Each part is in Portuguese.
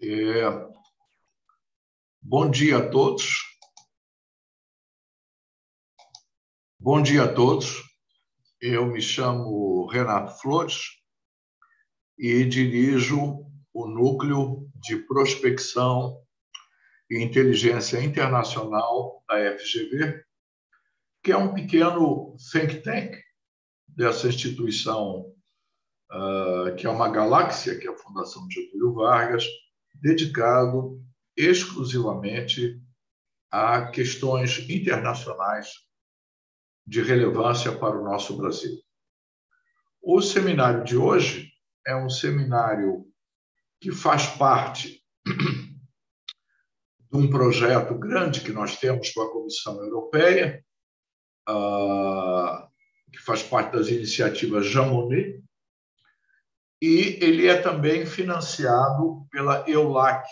Bom dia a todos. Bom dia a todos. Eu me chamo Renato Flores e dirijo o Núcleo de Prospecção e Inteligência Internacional da FGV, que é um pequeno think tank dessa instituição, que é uma galáxia, que é a Fundação Getúlio Vargas, dedicado exclusivamente a questões internacionais de relevância para o nosso Brasil. O seminário de hoje é um seminário que faz parte de um projeto grande que nós temos com a Comissão Europeia, que faz parte das iniciativas Jean Monnet, e ele é também financiado pela EULAC,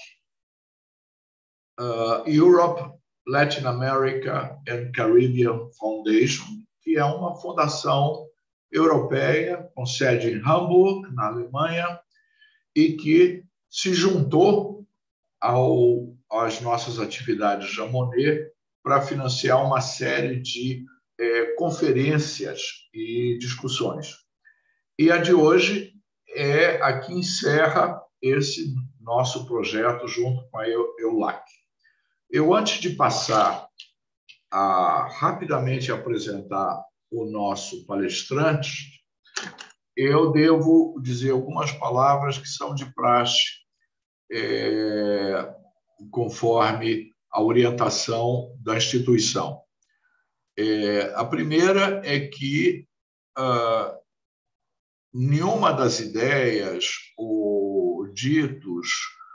Europe, Latin America and Caribbean Foundation, que é uma fundação europeia com sede em Hamburg, na Alemanha, e que se juntou às nossas atividades Jean Monnet para financiar uma série de conferências e discussões. E a de hoje é a que encerra esse nosso projeto junto com a EULAC. Eu, antes de passar a rapidamente apresentar o nosso palestrante, eu devo dizer algumas palavras que são de praxe, conforme a orientação da instituição. A primeira é que nenhuma das ideias ou ditos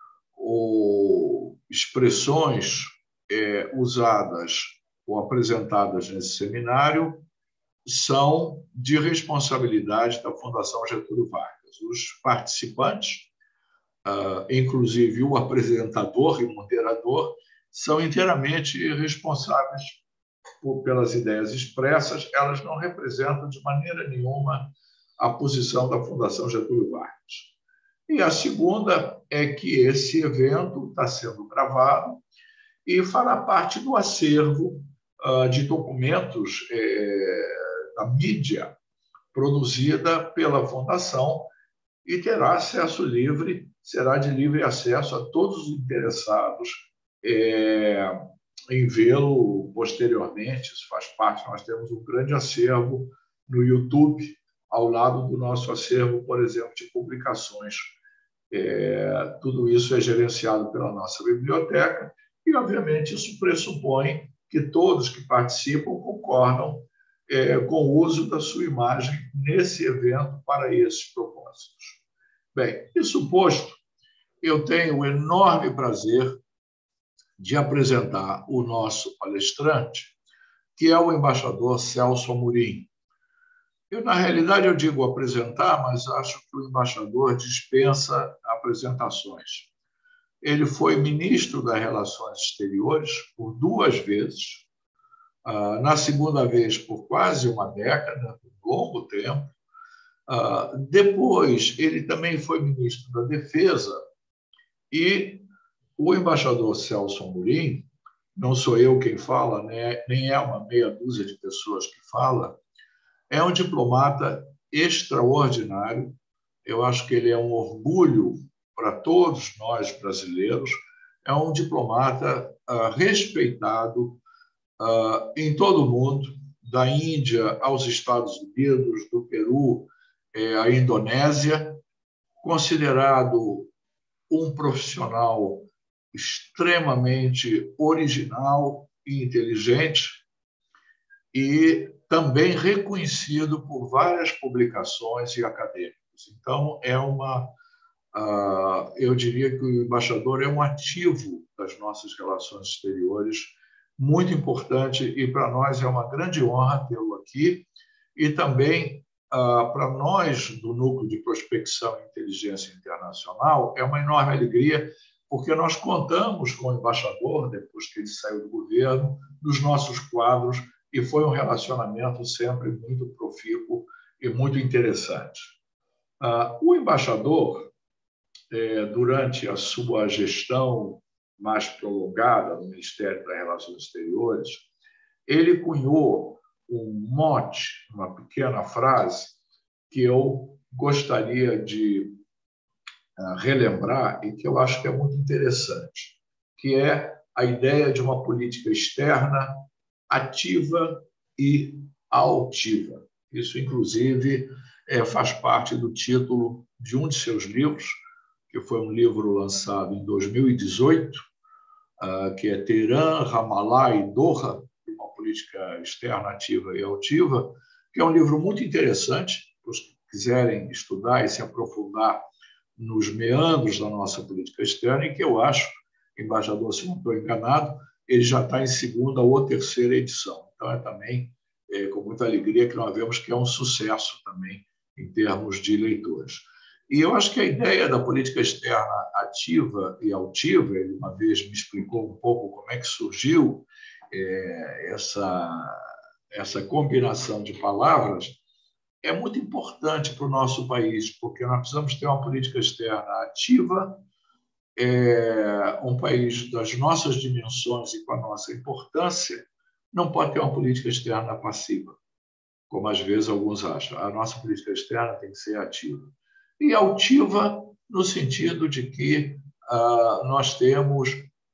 ou expressões usadas ou apresentadas nesse seminário são de responsabilidade da Fundação Getúlio Vargas. Os participantes, inclusive o apresentador e o moderador, são inteiramente responsáveis pelas ideias expressas. Elas não representam de maneira nenhuma a posição da Fundação Getúlio Vargas. E a segunda é que esse evento está sendo gravado e fará parte do acervo de documentos da mídia produzida pela Fundação e terá acesso livre, será de livre acesso a todos os interessados em vê-lo posteriormente. Isso faz parte, nós temos um grande acervo no YouTube, ao lado do nosso acervo, por exemplo, de publicações. Tudo isso é gerenciado pela nossa biblioteca e, obviamente, isso pressupõe que todos que participam concordam com o uso da sua imagem nesse evento para esses propósitos. Bem, isso posto, eu tenho o enorme prazer de apresentar o nosso palestrante, que é o embaixador Celso Amorim. Na realidade, eu digo apresentar, mas acho que o embaixador dispensa apresentações. Ele foi ministro das Relações Exteriores por 2 vezes, na segunda vez por quase uma década, um longo tempo. Depois, ele também foi ministro da Defesa, e o embaixador Celso Amorim, não sou eu quem fala, né? Nem é uma meia dúzia de pessoas que fala, é um diplomata extraordinário. Eu acho que ele é um orgulho para todos nós brasileiros. É um diplomata respeitado em todo o mundo, da Índia aos Estados Unidos, do Peru à Indonésia, considerado um profissional extremamente original e inteligente, e também reconhecido por várias publicações e acadêmicos. Então, eu diria que o embaixador é um ativo das nossas relações exteriores, muito importante, e para nós é uma grande honra tê-lo aqui, e também para nós do Núcleo de Prospecção e Inteligência Internacional é uma enorme alegria, porque nós contamos com o embaixador, depois que ele saiu do governo, nos nossos quadros, e foi um relacionamento sempre muito profícuo e muito interessante. O embaixador durante a sua gestão mais prolongada no Ministério das Relações Exteriores, ele cunhou um mote, uma pequena frase, que eu gostaria de relembrar e que eu acho que é muito interessante, que é a ideia de uma política externa ativa e altiva. Isso, inclusive, faz parte do título de um de seus livros, que foi um livro lançado em 2018, que é Teherã, Ramallah e Doha, uma política externa ativa e altiva, que é um livro muito interessante para os que quiserem estudar e se aprofundar nos meandros da nossa política externa, e que eu acho, embaixador, se não estou enganado, ele já está em segunda ou terceira edição. Então, é também com muita alegria que nós vemos que é um sucesso também em termos de leitores. E eu acho que a ideia da política externa ativa e altiva, ele uma vez me explicou um pouco como é que surgiu essa combinação de palavras, é muito importante para o nosso país, porque nós precisamos ter uma política externa ativa, um país das nossas dimensões e com a nossa importância não pode ter uma política externa passiva, como às vezes alguns acham. A nossa política externa tem que ser ativa. E altiva no sentido de que nós temos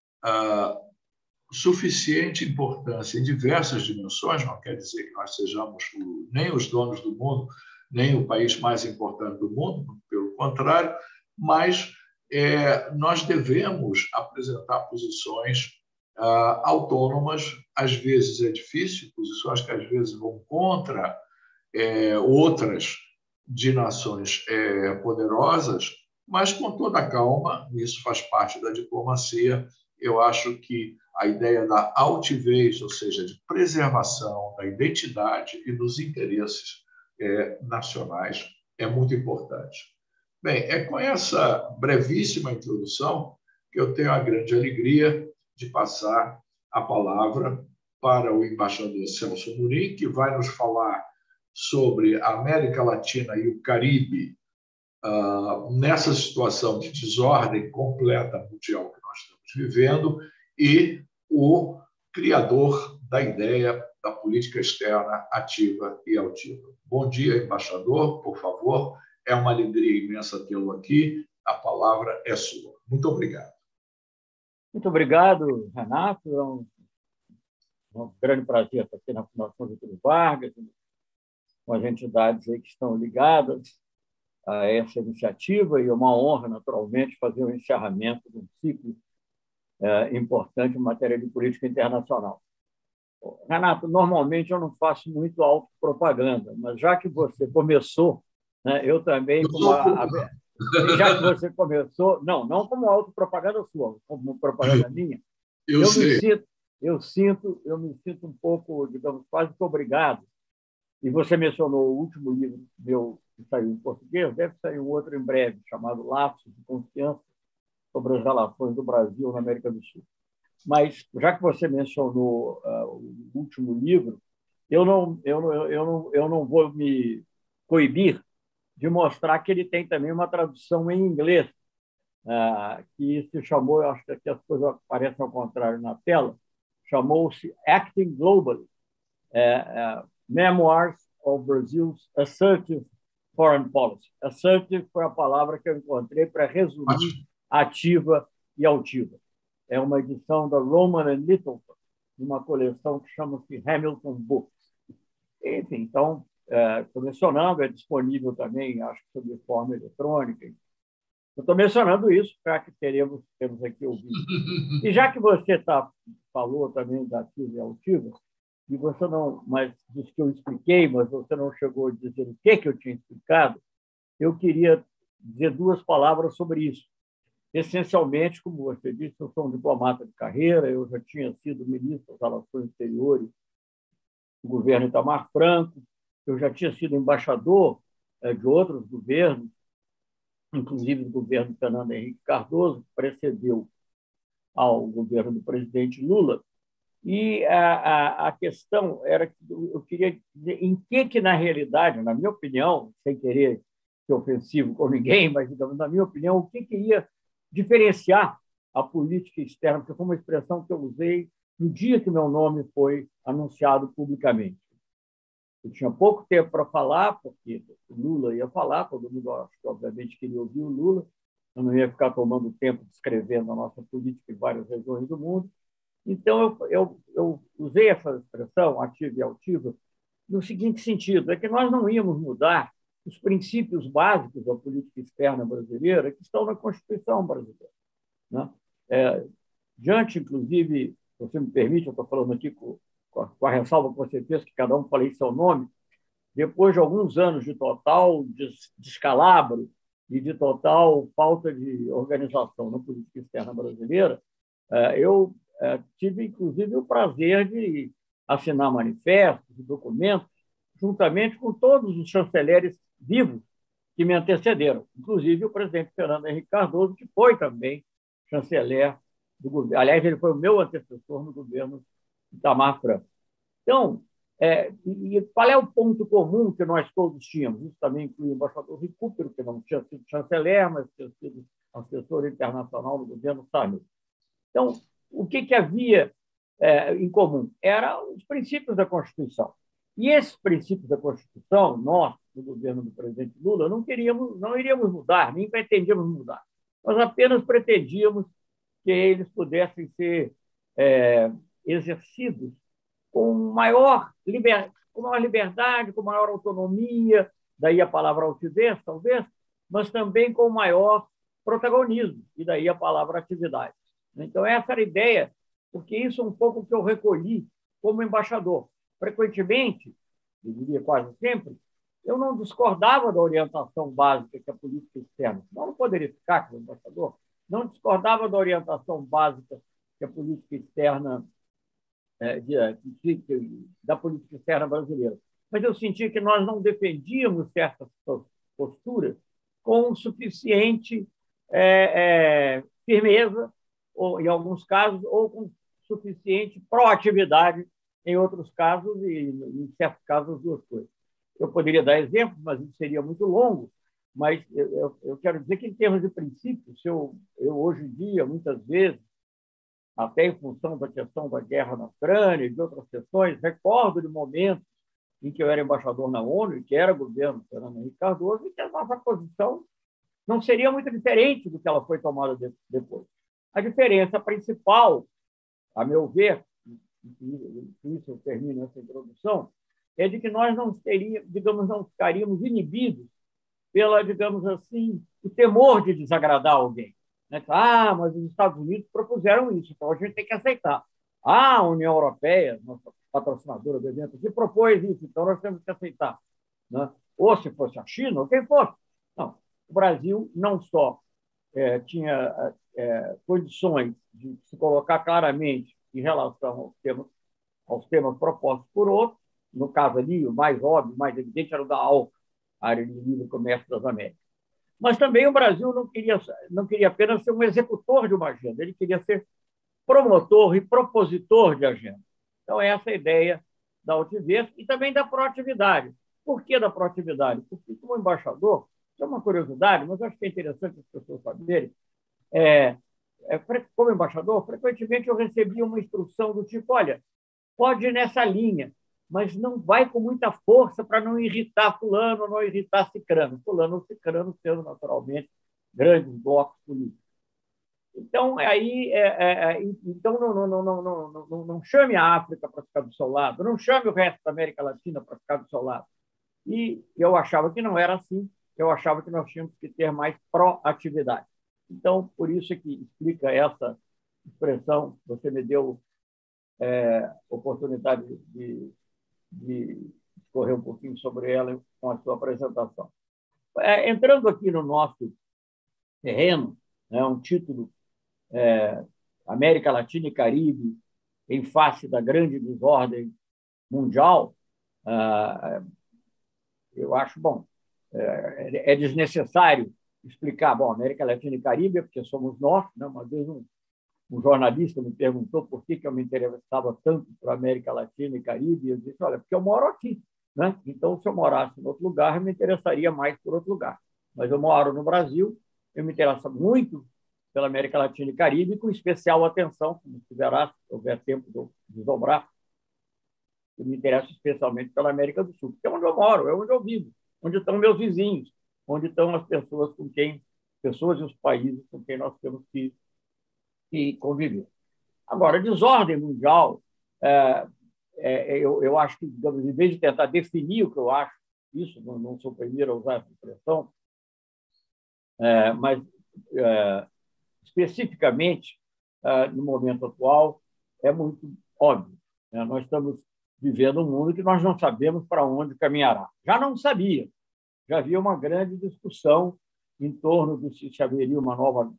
suficiente importância em diversas dimensões, não quer dizer que nós sejamos nem os donos do mundo, nem o país mais importante do mundo, pelo contrário, mas nós devemos apresentar posições autônomas. Às vezes é difícil, posições que às vezes vão contra outras de nações poderosas, mas com toda a calma, isso faz parte da diplomacia. Eu acho que a ideia da altivez, ou seja, de preservação da identidade e dos interesses nacionais, é muito importante. Bem, é com essa brevíssima introdução que eu tenho a grande alegria de passar a palavra para o embaixador Celso Amorim, que vai nos falar sobre a América Latina e o Caribe nessa situação de desordem completa mundial que nós estamos vivendo, e o criador da ideia da política externa ativa e altiva. Bom dia, embaixador, por favor. É uma alegria imensa tê-lo aqui. A palavra é sua. Muito obrigado. Muito obrigado, Renato. É um grande prazer estar aqui na Fundação Getúlio Vargas, com as entidades aí que estão ligadas a essa iniciativa, e é uma honra, naturalmente, fazer o encerramento de um ciclo importante em matéria de política internacional. Renato, normalmente eu não faço muito autopropaganda, mas já que você começou, né, eu também, já que você começou, não como autopropaganda sua, como propaganda minha, eu me sinto um pouco, digamos, quase que obrigado. E você mencionou o último livro meu que saiu em português, deve sair um outro em breve, chamado Laços de Confiança sobre as relações do Brasil na América do Sul. Mas, já que você mencionou o último livro, eu não vou me coibir de mostrar que ele tem também uma tradução em inglês, que se chamou, eu acho que aqui as coisas aparecem ao contrário na tela, chamou-se Acting Globally, Memoirs of Brazil's Assertive Foreign Policy. Assertive foi a palavra que eu encontrei para resumir ativa e altiva. É uma edição da Rowman & Littleton, de uma coleção que chama-se Hamilton Books. Enfim, então, estou mencionando, é disponível também, acho que sob forma eletrônica. Eu estou mencionando isso para que temos aqui o vídeo. E já que você falou também da ativa e altiva, e você não, mas disse que eu expliquei, mas você não chegou a dizer o que eu tinha explicado, eu queria dizer duas palavras sobre isso. Essencialmente, como você disse, eu sou um diplomata de carreira, eu já tinha sido ministro das Relações Exteriores do governo Itamar Franco, eu já tinha sido embaixador de outros governos, inclusive do governo Fernando Henrique Cardoso, que precedeu ao governo do presidente Lula. E a questão era que eu queria dizer em que, na realidade, na minha opinião, sem querer ser ofensivo com ninguém, mas, digamos, na minha opinião, o que ia diferenciar a política externa, porque foi uma expressão que eu usei no dia que meu nome foi anunciado publicamente. Eu tinha pouco tempo para falar, porque o Lula ia falar, todo mundo, obviamente, queria ouvir o Lula, eu não ia ficar tomando tempo descrevendo a nossa política em várias regiões do mundo. Então, eu usei essa expressão, ativa e altiva, no seguinte sentido, é que nós não íamos mudar os princípios básicos da política externa brasileira que estão na Constituição brasileira. Né? Diante, inclusive, se você me permite, eu estou falando aqui com a ressalva que você fez, que cada um falei seu nome, depois de alguns anos de total descalabro e de total falta de organização na política externa brasileira, eu tive, inclusive, o prazer de assinar manifestos e documentos juntamente com todos os chanceleres vivos que me antecederam, inclusive o presidente Fernando Henrique Cardoso, que foi também chanceler do governo. Aliás, ele foi o meu antecessor no governo Itamar Franco. Então, e qual é o ponto comum que nós todos tínhamos? Isso também inclui o embaixador Recupero, que não tinha sido chanceler, mas tinha sido assessor internacional do governo Sarney. Então, o que havia em comum? Eram os princípios da Constituição. E esses princípios da Constituição, nós, do governo do presidente Lula, não iríamos mudar, nem pretendíamos mudar. Nós apenas pretendíamos que eles pudessem ser exercidos com maior liberdade, com maior autonomia, daí a palavra altivez, talvez, mas também com maior protagonismo, e daí a palavra atividade. Então, essa era a ideia, porque isso é um pouco o que eu recolhi como embaixador. Frequentemente, eu diria quase sempre, eu não discordava da orientação básica que a política externa, não poderia ficar como embaixador, não discordava da orientação básica que a política externa, da política externa brasileira. Mas eu sentia que nós não defendíamos certas posturas com suficiente firmeza, ou, em alguns casos, ou com suficiente proatividade, em outros casos, e em certos casos, as duas coisas. Eu poderia dar exemplos, mas isso seria muito longo, mas eu quero dizer que, em termos de princípios, eu hoje em dia, muitas vezes, até em função da questão da guerra na Ucrânia e de outras questões, recordo de momentos em que eu era embaixador na ONU, e que era governo Fernando Henrique Cardoso, e que a nossa posição não seria muito diferente do que ela foi tomada depois. A diferença principal, a meu ver, e isso eu termino essa introdução, é de que nós não ficaríamos inibidos pela, digamos assim, o temor de desagradar alguém. Mas os Estados Unidos propuseram isso, então a gente tem que aceitar. A União Europeia, nossa patrocinadora do evento aqui, propôs isso, então nós temos que aceitar. Né? Ou se fosse a China, ou quem fosse. Não, o Brasil não só tinha condições de se colocar claramente em relação aos temas propostos por outros, no caso ali, o mais óbvio, o mais evidente era o da ALCA, a Área de Livre Comércio das Américas. Mas também o Brasil não queria apenas ser um executor de uma agenda, ele queria ser promotor e propositor de agenda. Então, essa é a ideia da altivez e também da proatividade. Por que da proatividade? Porque, como embaixador, isso é uma curiosidade, mas acho que é interessante as pessoas saberem, como embaixador, frequentemente eu recebia uma instrução do tipo, olha, pode ir nessa linha, mas não vai com muita força para não irritar fulano, não irritar cicrano. Fulano ou cicrano sendo, naturalmente, grandes blocos políticos. Então, então não chame a África para ficar do seu lado, não chame o resto da América Latina para ficar do seu lado. E eu achava que não era assim, eu achava que nós tínhamos que ter mais proatividade. Então, por isso é que explica essa expressão, você me deu oportunidade de discorrer um pouquinho sobre ela com a sua apresentação. Entrando aqui no nosso terreno, um título América Latina e Caribe em face da grande desordem mundial, eu acho, bom, é desnecessário explicar, bom, América Latina e Caribe, porque somos nós, né? Uma vez um jornalista me perguntou por que eu me interessava tanto por América Latina e Caribe, e eu disse, olha, porque eu moro aqui, né? Então, se eu morasse em outro lugar, eu me interessaria mais por outro lugar. mas eu moro no Brasil, eu me interesso muito pela América Latina e Caribe, com especial atenção, como se verá, se houver tempo de eu desdobrar, eu me interesso especialmente pela América do Sul, que é onde eu moro, é onde eu vivo, onde estão meus vizinhos, onde estão as pessoas com quem, pessoas e os países com quem nós temos que conviver. Agora, desordem mundial, eu acho que, digamos, em vez de tentar definir o que eu acho, isso, não sou o primeiro a usar essa expressão, mas especificamente no momento atual é muito óbvio. Nós estamos vivendo um mundo que nós não sabemos para onde caminhará. Já não sabia, já havia uma grande discussão em torno de se haveria uma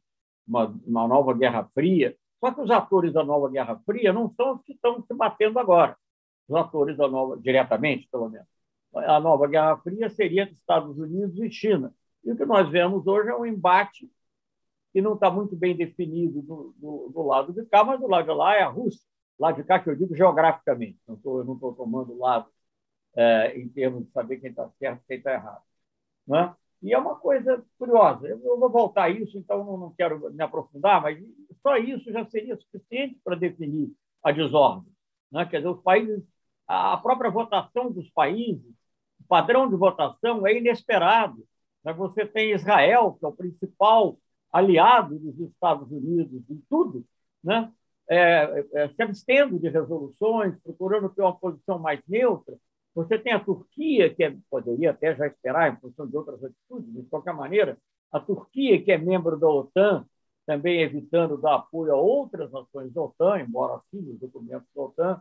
nova Guerra Fria. Só que os atores da nova Guerra Fria não são os que estão se batendo agora. Os atores da nova, diretamente, pelo menos. A nova Guerra Fria seria entre Estados Unidos e China. E o que nós vemos hoje é um embate que não está muito bem definido do lado de cá, mas do lado de lá é a Rússia. Lá de cá, que eu digo geograficamente. Eu não estou tomando lado em termos de saber quem está certo e quem está errado. Né? E é uma coisa curiosa. Eu vou voltar a isso, então não quero me aprofundar, mas só isso já seria suficiente para definir a desordem. Né? Quer dizer, os países, a própria votação dos países, o padrão de votação é inesperado. Né? Você tem Israel, que é o principal aliado dos Estados Unidos em tudo, né? Se abstendo de resoluções, procurando ter uma posição mais neutra. Você tem a Turquia, que poderia até já esperar em função de outras atitudes, de qualquer maneira, a Turquia, que é membro da OTAN, também evitando dar apoio a outras nações da OTAN, embora assine os documentos da OTAN.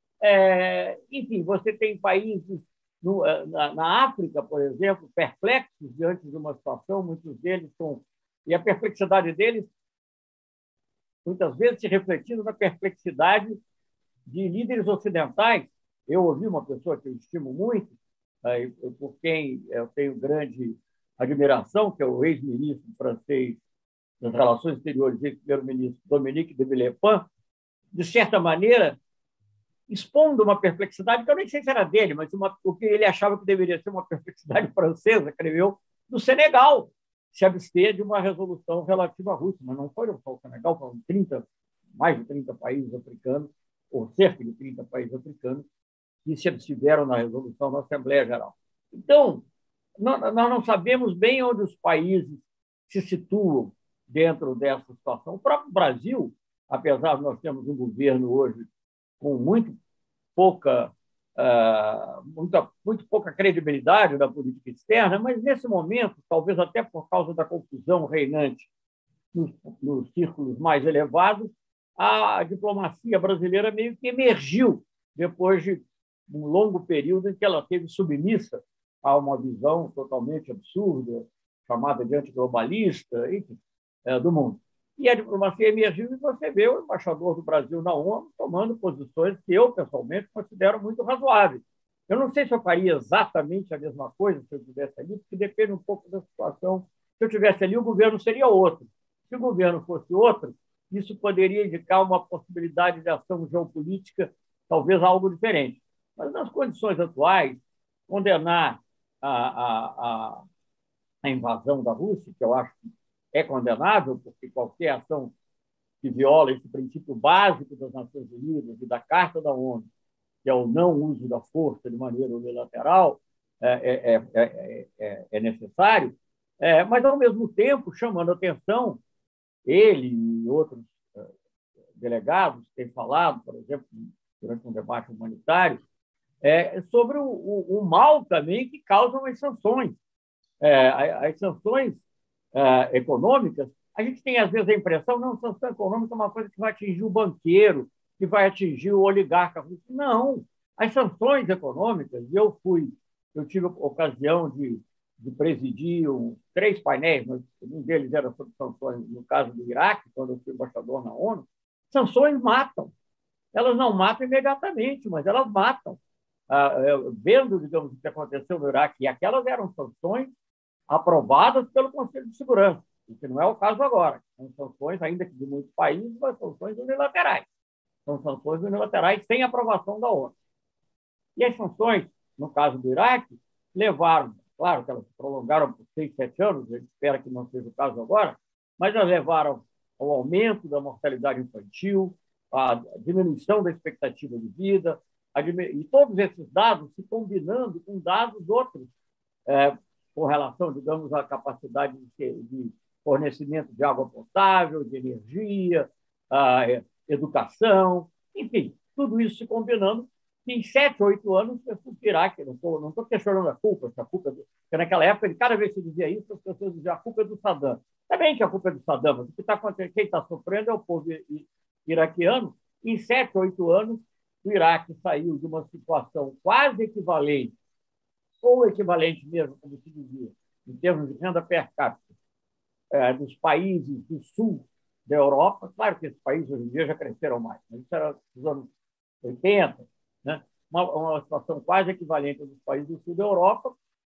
Enfim, você tem países na África, por exemplo, perplexos diante de uma situação, muitos deles são... E a perplexidade deles, muitas vezes, se refletindo na perplexidade de líderes ocidentais. Eu ouvi uma pessoa que eu estimo muito, por quem eu tenho grande admiração, que é o ex-ministro francês das Relações Exteriores, ex-primeiro-ministro Dominique de Villepin, de certa maneira, expondo uma perplexidade, que eu nem sei se era dele, mas o que ele achava que deveria ser uma perplexidade francesa, creio eu, do Senegal, se abster de uma resolução relativa à Rússia. Mas não foi só o Senegal, foram mais de 30 países africanos, ou cerca de 30 países africanos, que se abstiveram na resolução da Assembleia Geral. Então, nós não sabemos bem onde os países se situam dentro dessa situação. O próprio Brasil, apesar de nós termos um governo hoje com muito pouca credibilidade da política externa, mas nesse momento, talvez até por causa da confusão reinante nos círculos mais elevados, a diplomacia brasileira meio que emergiu depois de um longo período em que ela esteve submissa a uma visão totalmente absurda, chamada de antiglobalista, enfim, do mundo. E a diplomacia emergiu e você vê o embaixador do Brasil na ONU tomando posições que eu, pessoalmente, considero muito razoáveis. Eu não sei se eu faria exatamente a mesma coisa se eu estivesse ali, porque depende um pouco da situação. Se eu estivesse ali, o governo seria outro. Se o governo fosse outro, isso poderia indicar uma possibilidade de ação geopolítica, talvez algo diferente. Mas, nas condições atuais, condenar a invasão da Rússia, que eu acho que é condenável, porque qualquer ação que viola esse princípio básico das Nações Unidas e da Carta da ONU, que é o não uso da força de maneira unilateral, é necessário, mas, ao mesmo tempo, chamando atenção, ele e outros delegados têm falado, por exemplo, durante um debate humanitário, sobre o mal também que causam as sanções. As sanções econômicas, a gente tem, às vezes, a impressão não, sanção econômica é uma coisa que vai atingir o banqueiro, que vai atingir o oligarca. Não, as sanções econômicas, eu tive a ocasião de presidir 3 painéis, mas um deles era sobre sanções, no caso do Iraque, quando eu fui embaixador na ONU. Sanções matam. Elas não matam imediatamente, mas elas matam. Vendo, digamos, o que aconteceu no Iraque, e aquelas eram sanções aprovadas pelo Conselho de Segurança, o que não é o caso agora. São sanções, ainda que de muitos países, mas sanções unilaterais. São sanções unilaterais sem aprovação da ONU. E as sanções, no caso do Iraque, levaram claro que elas se prolongaram por 6, 7 anos, a gente espera que não seja o caso agora, mas elas levaram ao aumento da mortalidade infantil, à diminuição da expectativa de vida, e todos esses dados se combinando com dados outros, com relação, digamos, à capacidade de fornecimento de água potável, de energia, educação, enfim, tudo isso se combinando. Em 7, 8 anos, o Iraque, não estou questionando a culpa, porque naquela época, cada vez que se dizia isso, as pessoas diziam a culpa é do Saddam. Também que a culpa é do Saddam, mas o que está acontecendo, quem está sofrendo é o povo iraquiano. Em 7, 8 anos, o Iraque saiu de uma situação quase equivalente, ou equivalente mesmo, como se dizia, em termos de renda per capita, dos países do sul da Europa. Claro que esses países hoje em dia já cresceram mais, mas isso era nos anos 80, né? Uma situação quase equivalente dos países do sul da Europa,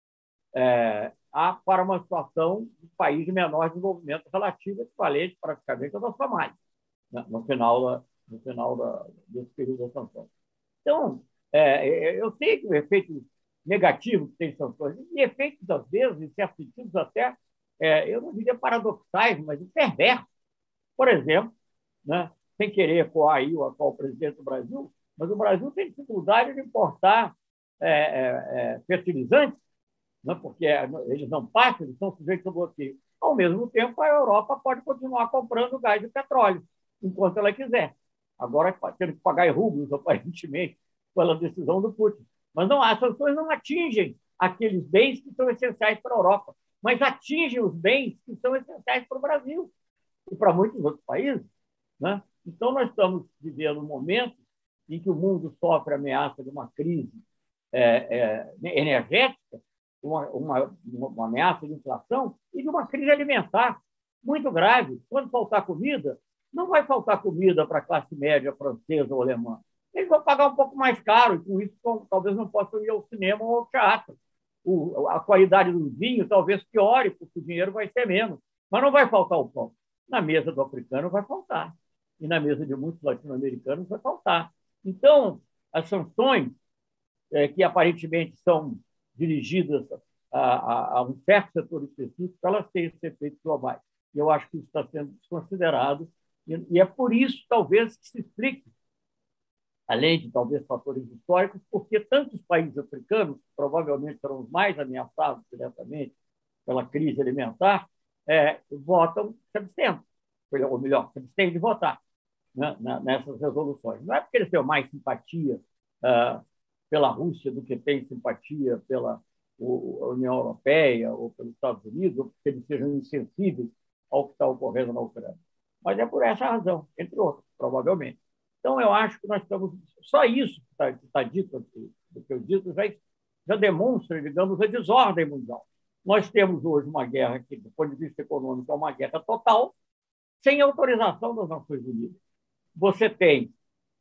para uma situação de país de menor desenvolvimento relativo, equivalente praticamente à da Somália, né? no final desse período das sanções. Então, eu sei que o efeito negativo que tem sanções, e efeitos, às vezes, em certos sentidos, até, eu não diria paradoxais, mas perversos. Por exemplo, né, sem querer ecoar aí o atual presidente do Brasil, mas o Brasil tem dificuldade de importar fertilizantes, né, porque eles não passam, eles são sujeitos a bloqueio. Ao mesmo tempo, a Europa pode continuar comprando gás e petróleo, enquanto ela quiser. Agora, tendo que pagar em rublos, aparentemente, pela decisão do Putin. Mas as sanções não atingem aqueles bens que são essenciais para a Europa, mas atingem os bens que são essenciais para o Brasil e para muitos outros países, né? Então, nós estamos vivendo um momento em que o mundo sofre a ameaça de uma crise energética, uma ameaça de inflação e de uma crise alimentar muito grave. Quando faltar comida, não vai faltar comida para a classe média francesa ou alemã. Eles vão pagar um pouco mais caro, e com isso talvez não possam ir ao cinema ou ao teatro. A qualidade do vinho talvez piore, porque o dinheiro vai ser menos. Mas não vai faltar o pão. Na mesa do africano vai faltar. E na mesa de muitos latino-americanos vai faltar. Então, as sanções, que aparentemente são dirigidas a um certo setor específico, elas têm esse efeito global. E eu acho que isso está sendo desconsiderado. E é por isso, talvez, que se explique, além de talvez fatores históricos, porque tantos países africanos, que provavelmente serão os mais ameaçados diretamente pela crise alimentar, votam se abstendo, ou melhor, se abstêm de votar, né, nessas resoluções. Não é porque eles têm mais simpatia pela Rússia do que têm simpatia pela União Europeia ou pelos Estados Unidos, ou porque eles sejam insensíveis ao que está ocorrendo na Ucrânia. Mas é por essa razão, entre outras, provavelmente. Então, eu acho que nós estamos... Só isso que está dito aqui, do que eu disse, já demonstra, digamos, a desordem mundial. Nós temos hoje uma guerra que, do ponto de vista econômico, é uma guerra total, sem autorização das Nações Unidas. Você tem...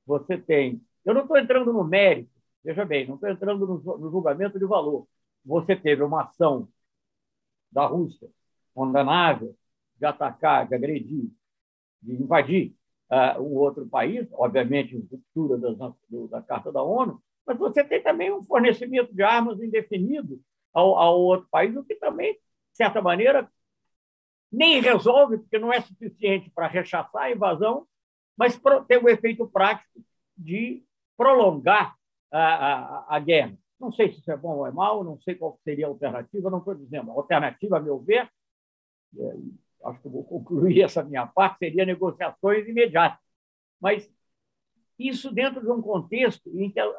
Eu não estou entrando no mérito, veja bem, não estou entrando no julgamento de valor. Você teve uma ação da Rússia condenável de atacar, de agredir, de invadir um outro país, obviamente em ruptura da Carta da ONU, mas você tem também um fornecimento de armas indefinido ao outro país, o que também, de certa maneira, nem resolve, porque não é suficiente para rechaçar a invasão, mas tem o efeito prático de prolongar a guerra. Não sei se isso é bom ou é mal, não sei qual seria a alternativa, não estou dizendo. A alternativa, a meu ver, acho que eu vou concluir essa minha parte, seria negociações imediatas. Mas isso dentro de um contexto em que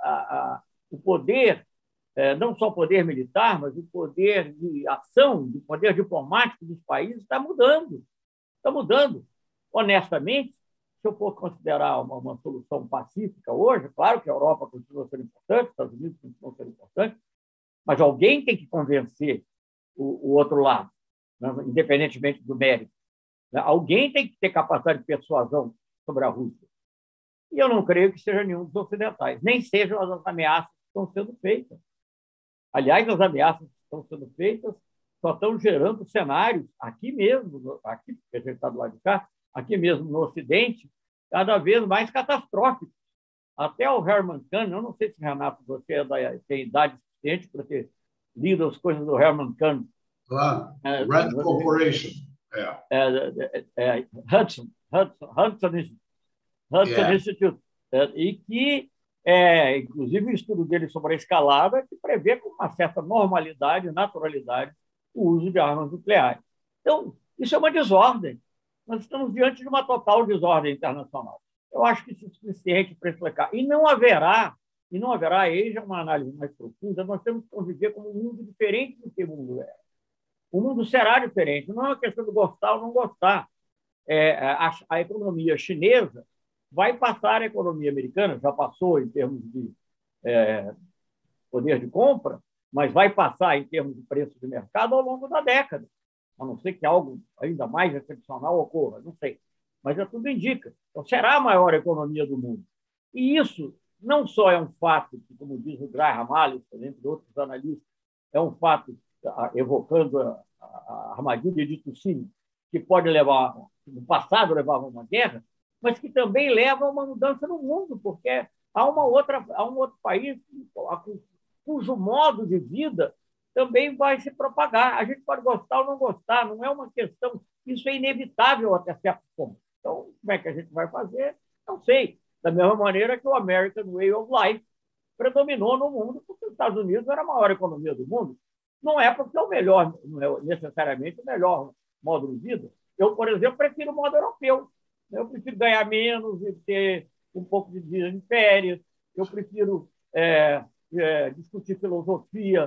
o poder, não só o poder militar, mas o poder de ação, o poder diplomático dos países está mudando. Está mudando. Honestamente, se eu for considerar uma solução pacífica hoje, claro que a Europa continua sendo importante, os Estados Unidos continuam sendo importantes, mas alguém tem que convencer o outro lado, né, independentemente do mérito. Alguém tem que ter capacidade de persuasão sobre a Rússia. E eu não creio que seja nenhum dos ocidentais, nem sejam as ameaças que estão sendo feitas. Aliás, as ameaças que estão sendo feitas só estão gerando cenários aqui mesmo, aqui, porque a gente está do lado de cá, aqui mesmo no Ocidente, cada vez mais catastróficos. Até o Herman Kahn, eu não sei se, Renato, você tem idade suficiente para ter lido as coisas do Herman Kahn. Claro. Rand Corporation. Hudson Institute. E que, inclusive, o estudo dele sobre a escalada, que prevê com uma certa normalidade, naturalidade, o uso de armas nucleares. Então, isso é uma desordem. Nós estamos diante de uma total desordem internacional. Eu acho que isso é suficiente para explicar. E não haverá, aí já uma análise mais profunda, nós temos que conviver com um mundo diferente do que o mundo é. O mundo será diferente. Não é uma questão de gostar ou não gostar. A economia chinesa vai passar a economia americana, já passou em termos de poder de compra, mas vai passar em termos de preço de mercado ao longo da década, a não ser que algo ainda mais excepcional ocorra, não sei. Mas tudo indica. Então, será a maior economia do mundo. E isso não só é um fato, que, como diz o Graham Allison, entre outros analistas, é um fato, evocando a armadilha de Tsushima, que pode levar, no passado levava a uma guerra, mas que também leva a uma mudança no mundo, porque há um outro país cujo modo de vida também vai se propagar. A gente pode gostar ou não gostar, não é uma questão, isso é inevitável até certo ponto. Então, como é que a gente vai fazer? Não sei. Da mesma maneira que o American Way of Life predominou no mundo, porque os Estados Unidos era a maior economia do mundo. Não é porque é o melhor, não é necessariamente o melhor modo de vida. Eu, por exemplo, prefiro o modo europeu. Eu prefiro ganhar menos e ter um pouco de dia em férias. Eu prefiro discutir filosofia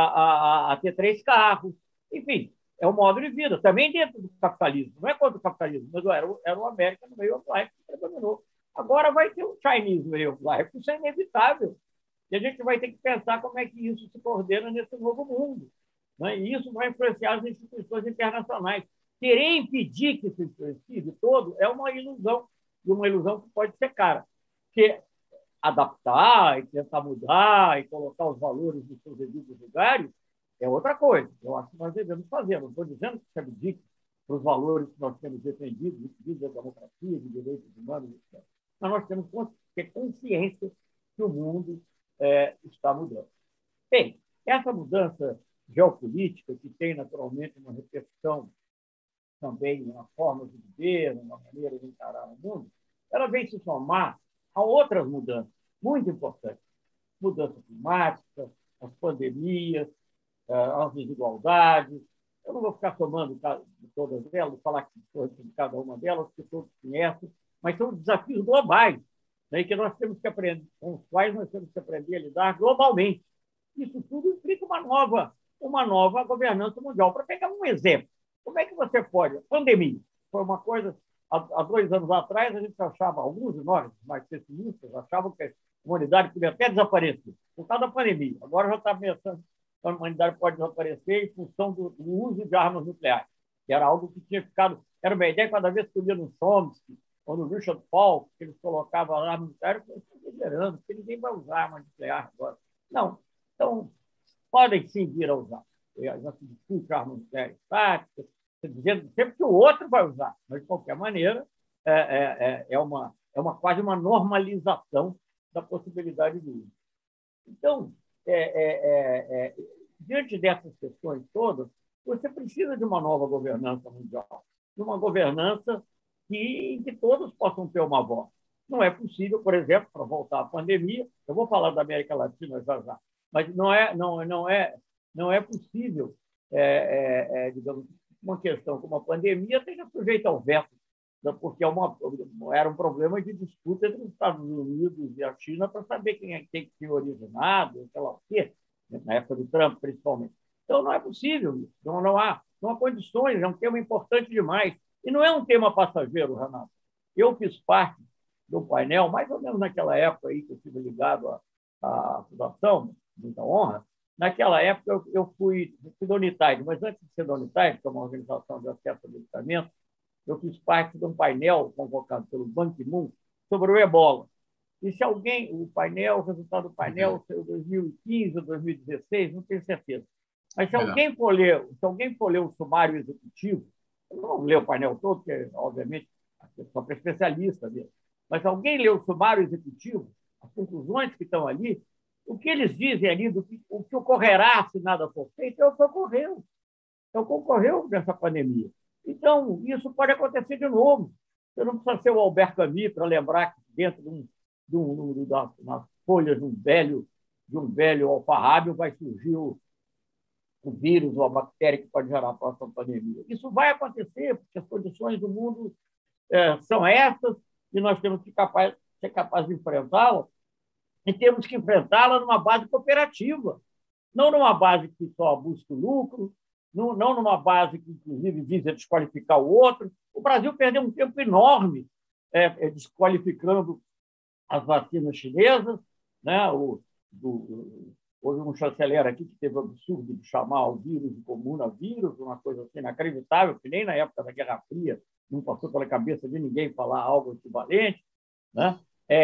a ter 3 carros. Enfim, é um modo de vida. Também dentro do capitalismo. Não é contra o capitalismo, mas era o American Way of Life que predominou. Agora vai ter o Chinese Way of Life. Isso é inevitável. E a gente vai ter que pensar como é que isso se coordena nesse novo mundo. Né? E isso vai influenciar as instituições internacionais. Querer impedir que isso influencie de todo é uma ilusão, e uma ilusão que pode ser cara. Porque adaptar, e tentar mudar, e colocar os valores nos seus devidos lugares é outra coisa. Eu acho que nós devemos fazer. Não estou dizendo que se abdique para os valores que nós temos defendido, de democracia, de direitos humanos, etc. Mas nós temos que ter consciência que o mundo está mudando. Bem, essa mudança geopolítica, que tem naturalmente uma repercussão também na forma de viver, na maneira de encarar o mundo, ela vem se somar a outras mudanças muito importantes. Mudança climática, as pandemias, as desigualdades. Eu não vou ficar somando de todas elas, falar de cada uma delas, porque todos conhecem, mas são desafios globais, né, que nós temos que aprender, com os quais nós temos que aprender a lidar globalmente. Isso tudo implica uma nova governança mundial. Para pegar um exemplo, como é que você pode... Pandemia foi uma coisa... Há 2 anos atrás, a gente achava, alguns de nós, mais pessimistas, achavam que a humanidade podia até desaparecer por causa da pandemia. Agora já está pensando que a humanidade pode desaparecer em função do uso de armas nucleares, que era algo que tinha ficado... Era uma ideia cada vez que eu ia no Chomsky ou no Richard Falk, que eles colocavam armas nucleares, eu estou exagerando, porque ninguém vai usar arma nuclear agora. Não. Então, podem sim vir a usar. Já se discute armas nucleares táticas, dizendo sempre que o outro vai usar, mas, de qualquer maneira, quase uma normalização da possibilidade de uso. Então, diante dessas questões todas, você precisa de uma nova governança mundial, de uma governança em que todos possam ter uma voz. Não é possível, por exemplo, para voltar à pandemia, eu vou falar da América Latina já, mas não é possível, digamos, uma questão como a pandemia esteja sujeita ao veto, porque era um problema de disputa entre os Estados Unidos e a China para saber quem é que tem que ser originado, sei lá o quê, na época do Trump, principalmente. Então, não é possível isso. Não há condições, é um tema importante demais. E não é um tema passageiro, Renato. Eu fiz parte do painel, mais ou menos naquela época aí que eu estive ligado à fundação, muita honra. Naquela época, eu fui da Unitaid, mas antes de ser da Unitaid, que é uma organização de acesso a medicamentos, eu fiz parte de um painel convocado pelo Ban Ki-moon sobre o ebola. E se alguém, o resultado do painel foi 2015 ou 2016, não tenho certeza. Mas se alguém for ler o sumário executivo, eu não vou ler o painel todo, porque, obviamente, só para especialista mesmo, mas se alguém ler o sumário executivo, as conclusões que estão ali, o que eles dizem ali, o que ocorrerá se nada for feito, é o que ocorreu. É o que ocorreu nessa pandemia. Então, isso pode acontecer de novo. Você não precisa ser o Albert Camus para lembrar que dentro das folhas de um velho alfarrábio vai surgir o vírus ou a bactéria que pode gerar a próxima pandemia. Isso vai acontecer, porque as condições do mundo são essas e nós temos que ser capazes de enfrentá-las e temos que enfrentá-la numa base cooperativa, não numa base que só busca o lucro, não numa base que, inclusive, visa desqualificar o outro. O Brasil perdeu um tempo enorme desqualificando as vacinas chinesas. Né? Houve um chanceler aqui que teve o absurdo de chamar o vírus de comunavírus, uma coisa assim inacreditável, que nem na época da Guerra Fria não passou pela cabeça de ninguém falar algo equivalente. Né?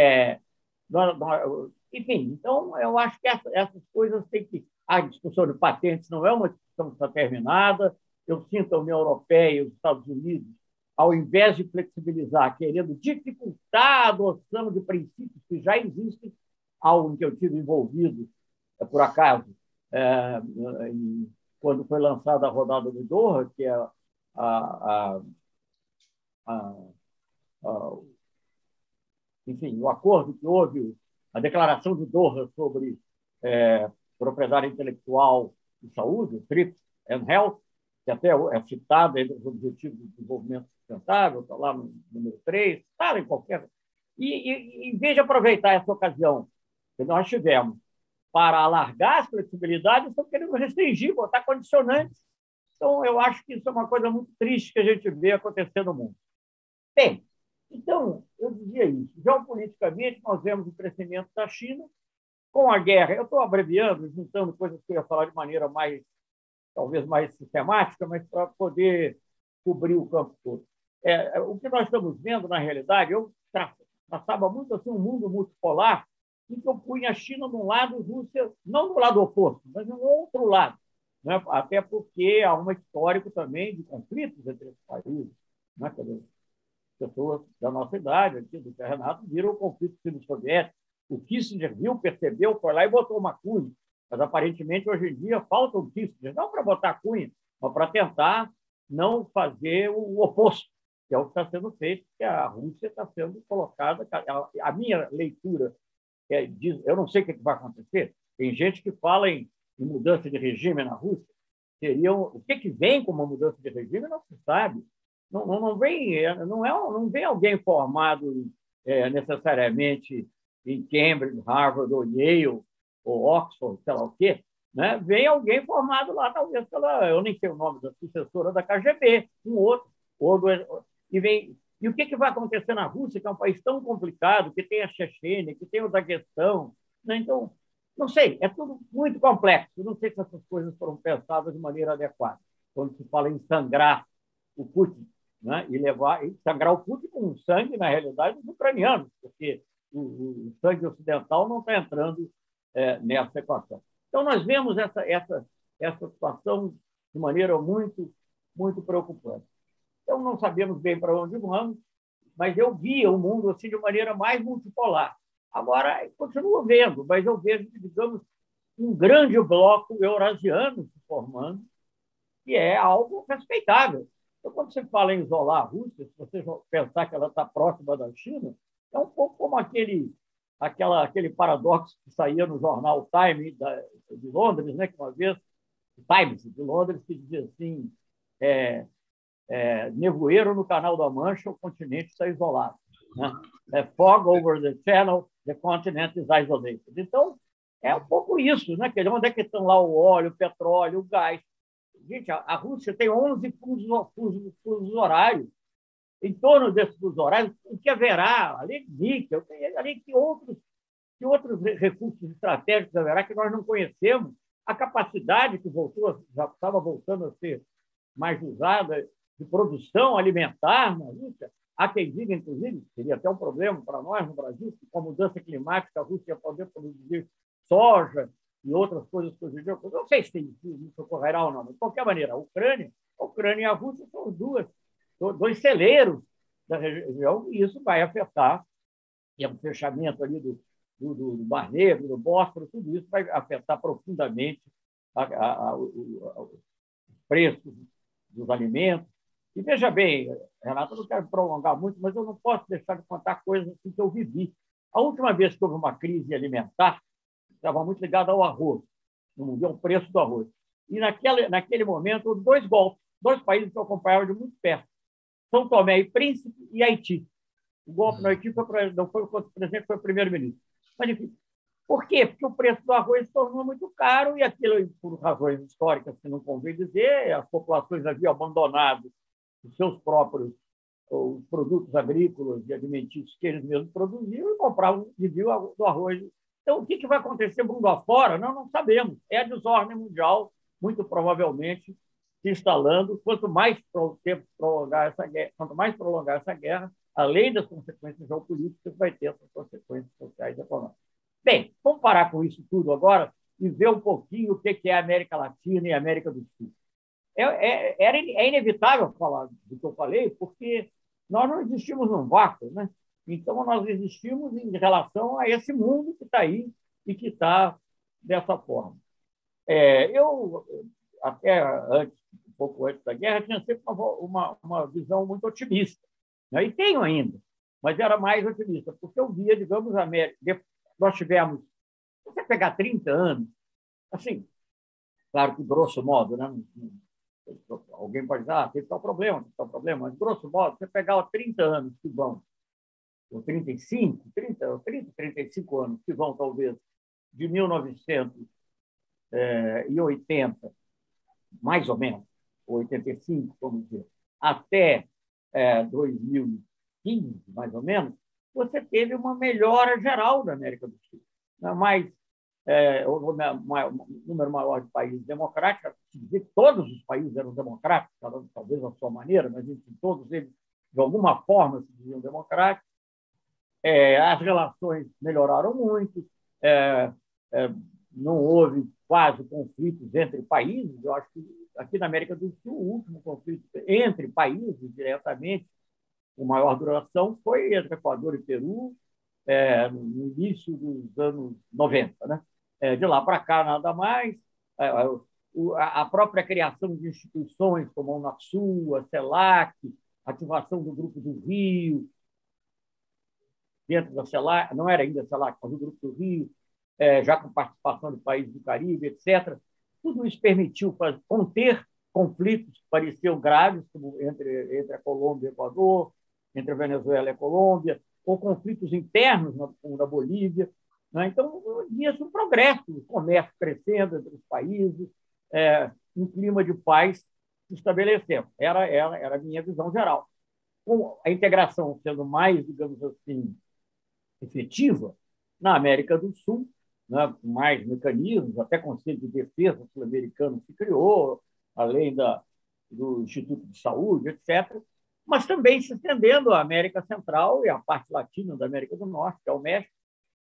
Enfim, então, eu acho que essas coisas têm que... A discussão de patentes não é uma discussão que está terminada. Eu sinto a União Europeia e os Estados Unidos, ao invés de flexibilizar, querendo dificultar a adoção de princípios que já existem, algo em que eu tive envolvido, por acaso, quando foi lançada a rodada de Doha, que é enfim, o acordo que houve, a declaração de Doha sobre propriedade intelectual e saúde, TRIPS and Health, que até é citada entre os Objetivos de Desenvolvimento Sustentável, está lá no número 3, está em qualquer... E em vez de aproveitar essa ocasião que nós tivemos para alargar as flexibilidades, estão querendo restringir, botar condicionantes. Então, eu acho que isso é uma coisa muito triste que a gente vê acontecer no mundo. Bem, então, eu dizia isso. Geopoliticamente, nós vemos o crescimento da China com a guerra. Eu estou abreviando, juntando coisas que eu ia falar de maneira talvez mais sistemática, mas para poder cobrir o campo todo. O que nós estamos vendo, na realidade, eu traçava muito assim um mundo multipolar, em que eu punha a China de um lado e a Rússia, não do lado oposto, mas do outro lado. Né? Até porque há um histórico também de conflitos entre esses países. Né? Pessoas da nossa idade, aqui do Renato, viram o conflito sino-soviético. O Kissinger viu, percebeu, foi lá e botou uma cunha. Mas, aparentemente, hoje em dia, falta o Kissinger, não para botar a cunha, mas para tentar não fazer o oposto, que é o que está sendo feito, que a Rússia está sendo colocada... A minha leitura, eu não sei o que vai acontecer, tem gente que fala em mudança de regime na Rússia, o que vem com uma mudança de regime não se sabe. Não vem alguém formado necessariamente em Cambridge, Harvard, ou Yale, ou Oxford, sei lá o quê. Né? Vem alguém formado lá, talvez eu nem sei o nome da sucessora da KGB, um outro. E o que vai acontecer na Rússia, que é um país tão complicado, que tem a Chechênia, que tem o Daguestão. Né? Então, não sei, é tudo muito complexo. Eu não sei se essas coisas foram pensadas de maneira adequada. Quando se fala em sangrar o Putin, né? e sangrar o Putin com o sangue, na realidade, dos ucranianos, porque o sangue ocidental não está entrando nessa equação. Então, nós vemos essa situação de maneira muito, muito preocupante. Então, não sabemos bem para onde vamos, mas eu via o mundo assim de maneira mais multipolar. Agora, continuo vendo, mas eu vejo, digamos, um grande bloco eurasiano se formando, que é algo respeitável. Então, quando você fala em isolar a Rússia, se você pensar que ela está próxima da China, é um pouco como aquele paradoxo que saía no jornal Time de Londres, né, que uma vez, Times de Londres, que dizia assim, nevoeiro no Canal da Mancha, o continente está isolado. Né? Fog over the channel, the continent is isolated. Então, é um pouco isso, né? Onde é que estão lá o óleo, o petróleo, o gás? Gente, a Rússia tem 11 fusos horários. Em torno desses fusos horários, o que haverá, além de níquel, além de que outros recursos estratégicos haverá que nós não conhecemos, a capacidade que já estava voltando a ser mais usada de produção alimentar na Rússia. Há quem diga, inclusive, seria até um problema para nós no Brasil, que com a mudança climática a Rússia ia poder produzir soja e outras coisas que hoje em dia... Não sei se isso ocorrerá ou não, mas de qualquer maneira, a Ucrânia e a Rússia são dois celeiros da região, e isso vai afetar, e o fechamento ali do Mar Negro, do Bósforo, tudo isso vai afetar profundamente os preços dos alimentos. E veja bem, Renato, eu não quero prolongar muito, mas eu não posso deixar de contar coisas assim que eu vivi. A última vez que houve uma crise alimentar, estava muito ligada ao arroz, no mundo, ao preço do arroz. E naquele momento, houve dois golpes, dois países que eu acompanhava de muito perto, São Tomé e Príncipe e Haiti. O golpe no Haiti não foi contra o presidente, foi o primeiro-ministro. Mas, enfim, por quê? Porque o preço do arroz se tornou muito caro e aquilo, por razões históricas que não convém dizer, as populações haviam abandonado os seus próprios os produtos agrícolas e alimentícios que eles mesmos produziam e compravam, viviam do arroz. Então, o que vai acontecer mundo afora? Não sabemos. É a desordem mundial, muito provavelmente, se instalando. Quanto mais prolongar essa guerra, além das consequências geopolíticas, vai ter essas consequências sociais e econômicas. Bem, vamos parar com isso tudo agora e ver um pouquinho o que é a América Latina e a América do Sul. É inevitável falar do que eu falei, porque nós não existimos num vácuo, né? Então, nós existimos em relação a esse mundo que está aí e que está dessa forma. Eu, até um pouco antes da guerra, tinha sempre uma visão muito otimista, né? E tenho ainda, mas era mais otimista, porque eu via, digamos, a América. Nós tivemos, se você pegar 30 anos, assim, claro que grosso modo, né? Alguém pode dizer, tem tal problema, mas grosso modo, você pegar os 30 anos que vão, ou 35, 35 anos que vão, talvez, de 1980, mais ou menos, 85, vamos dizer, até 2015, mais ou menos, você teve uma melhora geral da América do Sul. O número maior de países democráticos, dizer que todos os países eram democráticos, talvez da sua maneira, mas enfim, todos eles, de alguma forma, se diziam democráticos. As relações melhoraram muito, não houve quase conflitos entre países. Eu acho que aqui na América do Sul, o último conflito entre países, diretamente, com maior duração, foi entre Equador e Peru, no início dos anos 90, né? De lá para cá, nada mais. A própria criação de instituições como a Unasul, a CELAC, a ativação do Grupo do Rio, dentro da CELAC, não era ainda a CELAC, mas o Grupo do Rio, já com participação de países do Caribe, etc. Tudo isso permitiu conter conflitos que pareciam graves, como entre a Colômbia e o Equador, entre a Venezuela e a Colômbia, ou conflitos internos, como na Bolívia. Né? Então, via-se um progresso, o comércio crescendo entre os países, um clima de paz se estabelecendo. Era a minha visão geral. Com a integração sendo mais, digamos assim, efetiva, na América do Sul, né, mais mecanismos, até Conselho de Defesa sul-americano se criou, além do Instituto de Saúde, etc., mas também se estendendo à América Central e à parte latina da América do Norte, que é o México,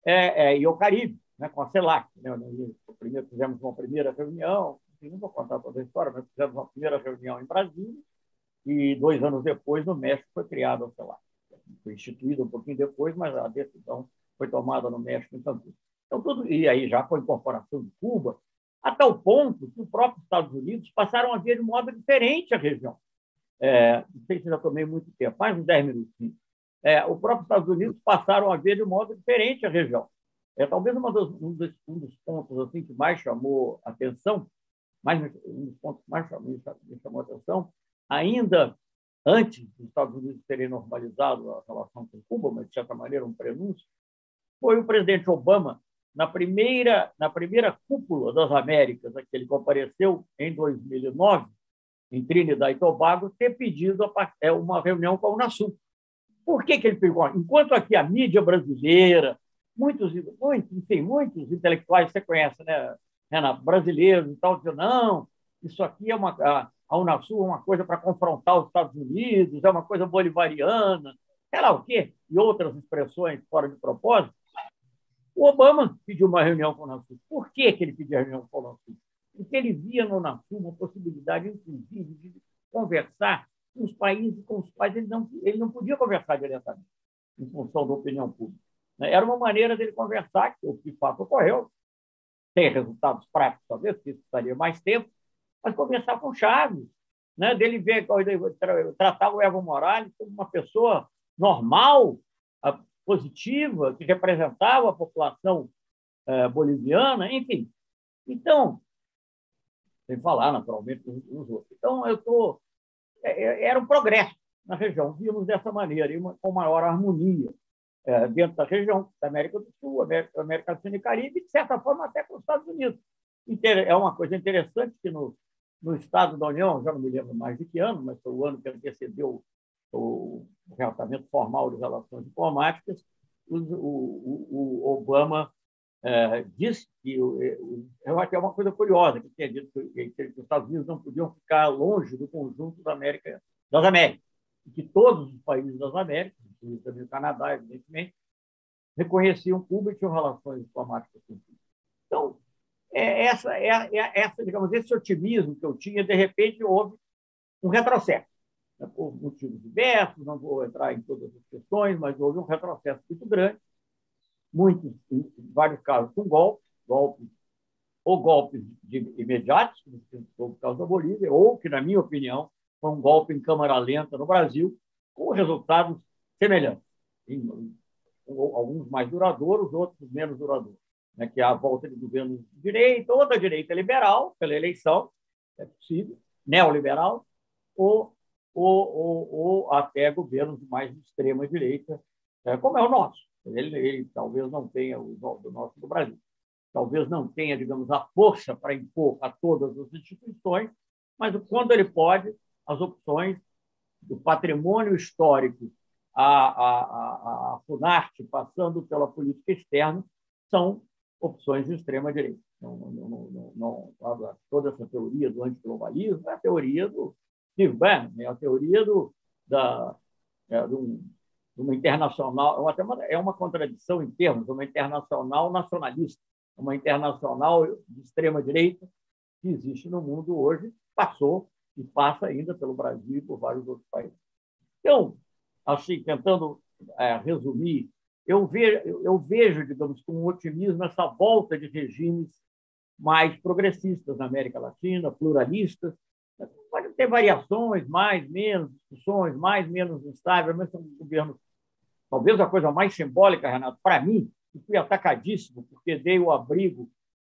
e o Caribe, né, com a CELAC. Né? Fizemos uma primeira reunião, não vou contar toda a história, mas fizemos uma primeira reunião em Brasília, e 2 anos depois, no México, foi criada a CELAC. Foi instituída um pouquinho depois, mas a decisão foi tomada no México, em Cancún. Então, e aí já com a incorporação de Cuba, a tal ponto que os próprios Estados Unidos passaram a ver de modo diferente a região. Não sei se já tomei muito tempo, mais uns 10 minutinhos. Os próprios Estados Unidos passaram a ver de modo diferente a região. Talvez um dos pontos assim, que mais chamou a atenção, um dos pontos que mais chamou a atenção, ainda antes dos Estados Unidos terem normalizado a relação com Cuba, mas de certa maneira um prenúncio, foi o presidente Obama, na primeira cúpula das Américas, a que ele compareceu em 2009, em Trinidad e Tobago, ter pedido uma reunião com a Unasul. Por que ele pegou? Enquanto aqui a mídia brasileira, muitos intelectuais, você conhece, né, Renato, brasileiros e tal, dizem, não, isso aqui a Unasul é uma coisa para confrontar os Estados Unidos, é uma coisa bolivariana, sei lá o quê, e outras expressões fora de propósito. O Obama pediu uma reunião com a Unasul. Por que ele pediu a reunião com a Unasul? Porque ele via no Unasul uma possibilidade, inclusive, de conversar com os países com os quais ele não podia conversar diretamente, em função da opinião pública. né? Era uma maneira dele conversar, que o de fato ocorreu, tem resultados práticos, talvez, que isso precisaria mais tempo, mas conversar com Chaves, né? Dele ver, tratar o Evo Morales como uma pessoa normal, positiva, que representava a população boliviana, enfim. Então, sem falar, naturalmente, dos outros. Então, era um progresso na região, vimos dessa maneira, com maior harmonia dentro da região da América do Sul, América Latina e Caribe, e, de certa forma, até com os Estados Unidos. É uma coisa interessante que no Estado da União, já não me lembro mais de que ano, mas foi o ano que antecedeu o reatamento formal de relações diplomáticas, o Obama disse que eu acho que é uma coisa curiosa, que tinha dito que os Estados Unidos não podiam ficar longe do conjunto das Américas, e que todos os países das Américas, inclusive também o Canadá, evidentemente, reconheciam Cuba e tinham relações diplomáticas com Cuba. Então, digamos, esse otimismo que eu tinha, de repente, houve um retrocesso, né, por motivos diversos, não vou entrar em todas as questões, mas houve um retrocesso muito grande, muitos, em vários casos, com golpes imediatos, por causa da Bolívia, ou que, na minha opinião, foi um golpe em câmara lenta no Brasil, com resultados semelhantes, alguns mais duradouros, outros menos duradouros, né, que é a volta de governos de direita, ou da direita liberal, pela eleição, é possível, neoliberal, ou até governos mais de extrema direita, como é o nosso. Ele talvez não tenha o nosso do Brasil. Talvez não tenha, digamos, a força para impor a todas as instituições, mas quando ele pode, as opções do patrimônio histórico a Funarte, passando pela política externa, são opções de extrema-direita. Toda essa teoria do antiglobalismo é a teoria do Steve Bannon, é a teoria de uma internacional, é uma contradição em termos, uma internacional nacionalista, uma internacional de extrema-direita que existe no mundo hoje, passou e passa ainda pelo Brasil e por vários outros países. Então, assim, tentando resumir, eu vejo, digamos, com otimismo essa volta de regimes mais progressistas na América Latina, pluralistas. Pode ter variações, mais, menos, discussões, mais, menos instáveis, mas são governos. Talvez a coisa mais simbólica, Renato, para mim, que fui atacadíssimo, porque dei o abrigo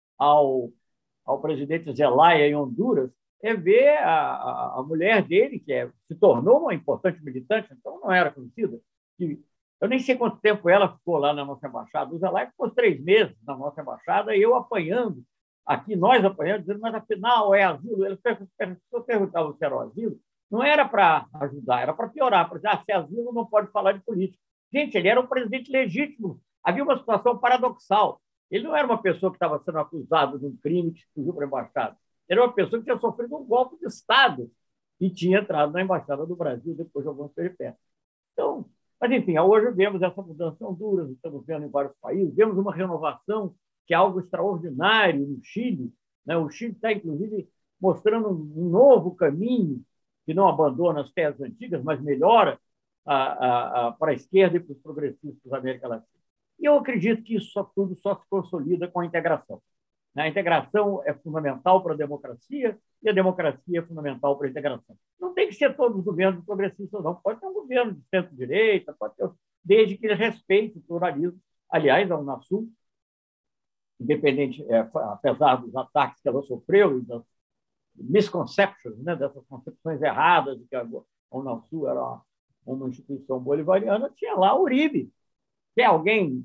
ao presidente Zelaya em Honduras, é ver a mulher dele, que se tornou uma importante militante, então não era conhecida. Eu nem sei quanto tempo ela ficou lá na nossa embaixada. O Zelaya ficou 3 meses na nossa embaixada, e eu apanhando, nós apanhando, dizendo, mas afinal é asilo. Ele perguntava se era o asilo, não era para ajudar, era para piorar, para dizer, se é asilo não pode falar de política. Gente, ele era um presidente legítimo. Havia uma situação paradoxal. Ele não era uma pessoa que estava sendo acusada de um crime que fugiu para a embaixada. Ele era uma pessoa que tinha sofrido um golpe de Estado e tinha entrado na Embaixada do Brasil depois de algumas peripécias. Então, mas, enfim, hoje vemos essa mudança em Honduras, estamos vendo em vários países, vemos uma renovação que é algo extraordinário no Chile. Né? O Chile está, inclusive, mostrando um novo caminho que não abandona as teses antigas, mas melhora para a esquerda e para os progressistas da América Latina. E eu acredito que isso tudo só se consolida com a integração. A integração é fundamental para a democracia e a democracia é fundamental para a integração. Não tem que ser todos os governos progressistas, não. Pode ter um governo de centro-direita, desde que ele respeite o pluralismo. Aliás, a Unasul, independente, apesar dos ataques que ela sofreu e das misconceptions, né, dessas concepções erradas de que a Unasul era uma instituição bolivariana, tinha lá o Uribe, que é alguém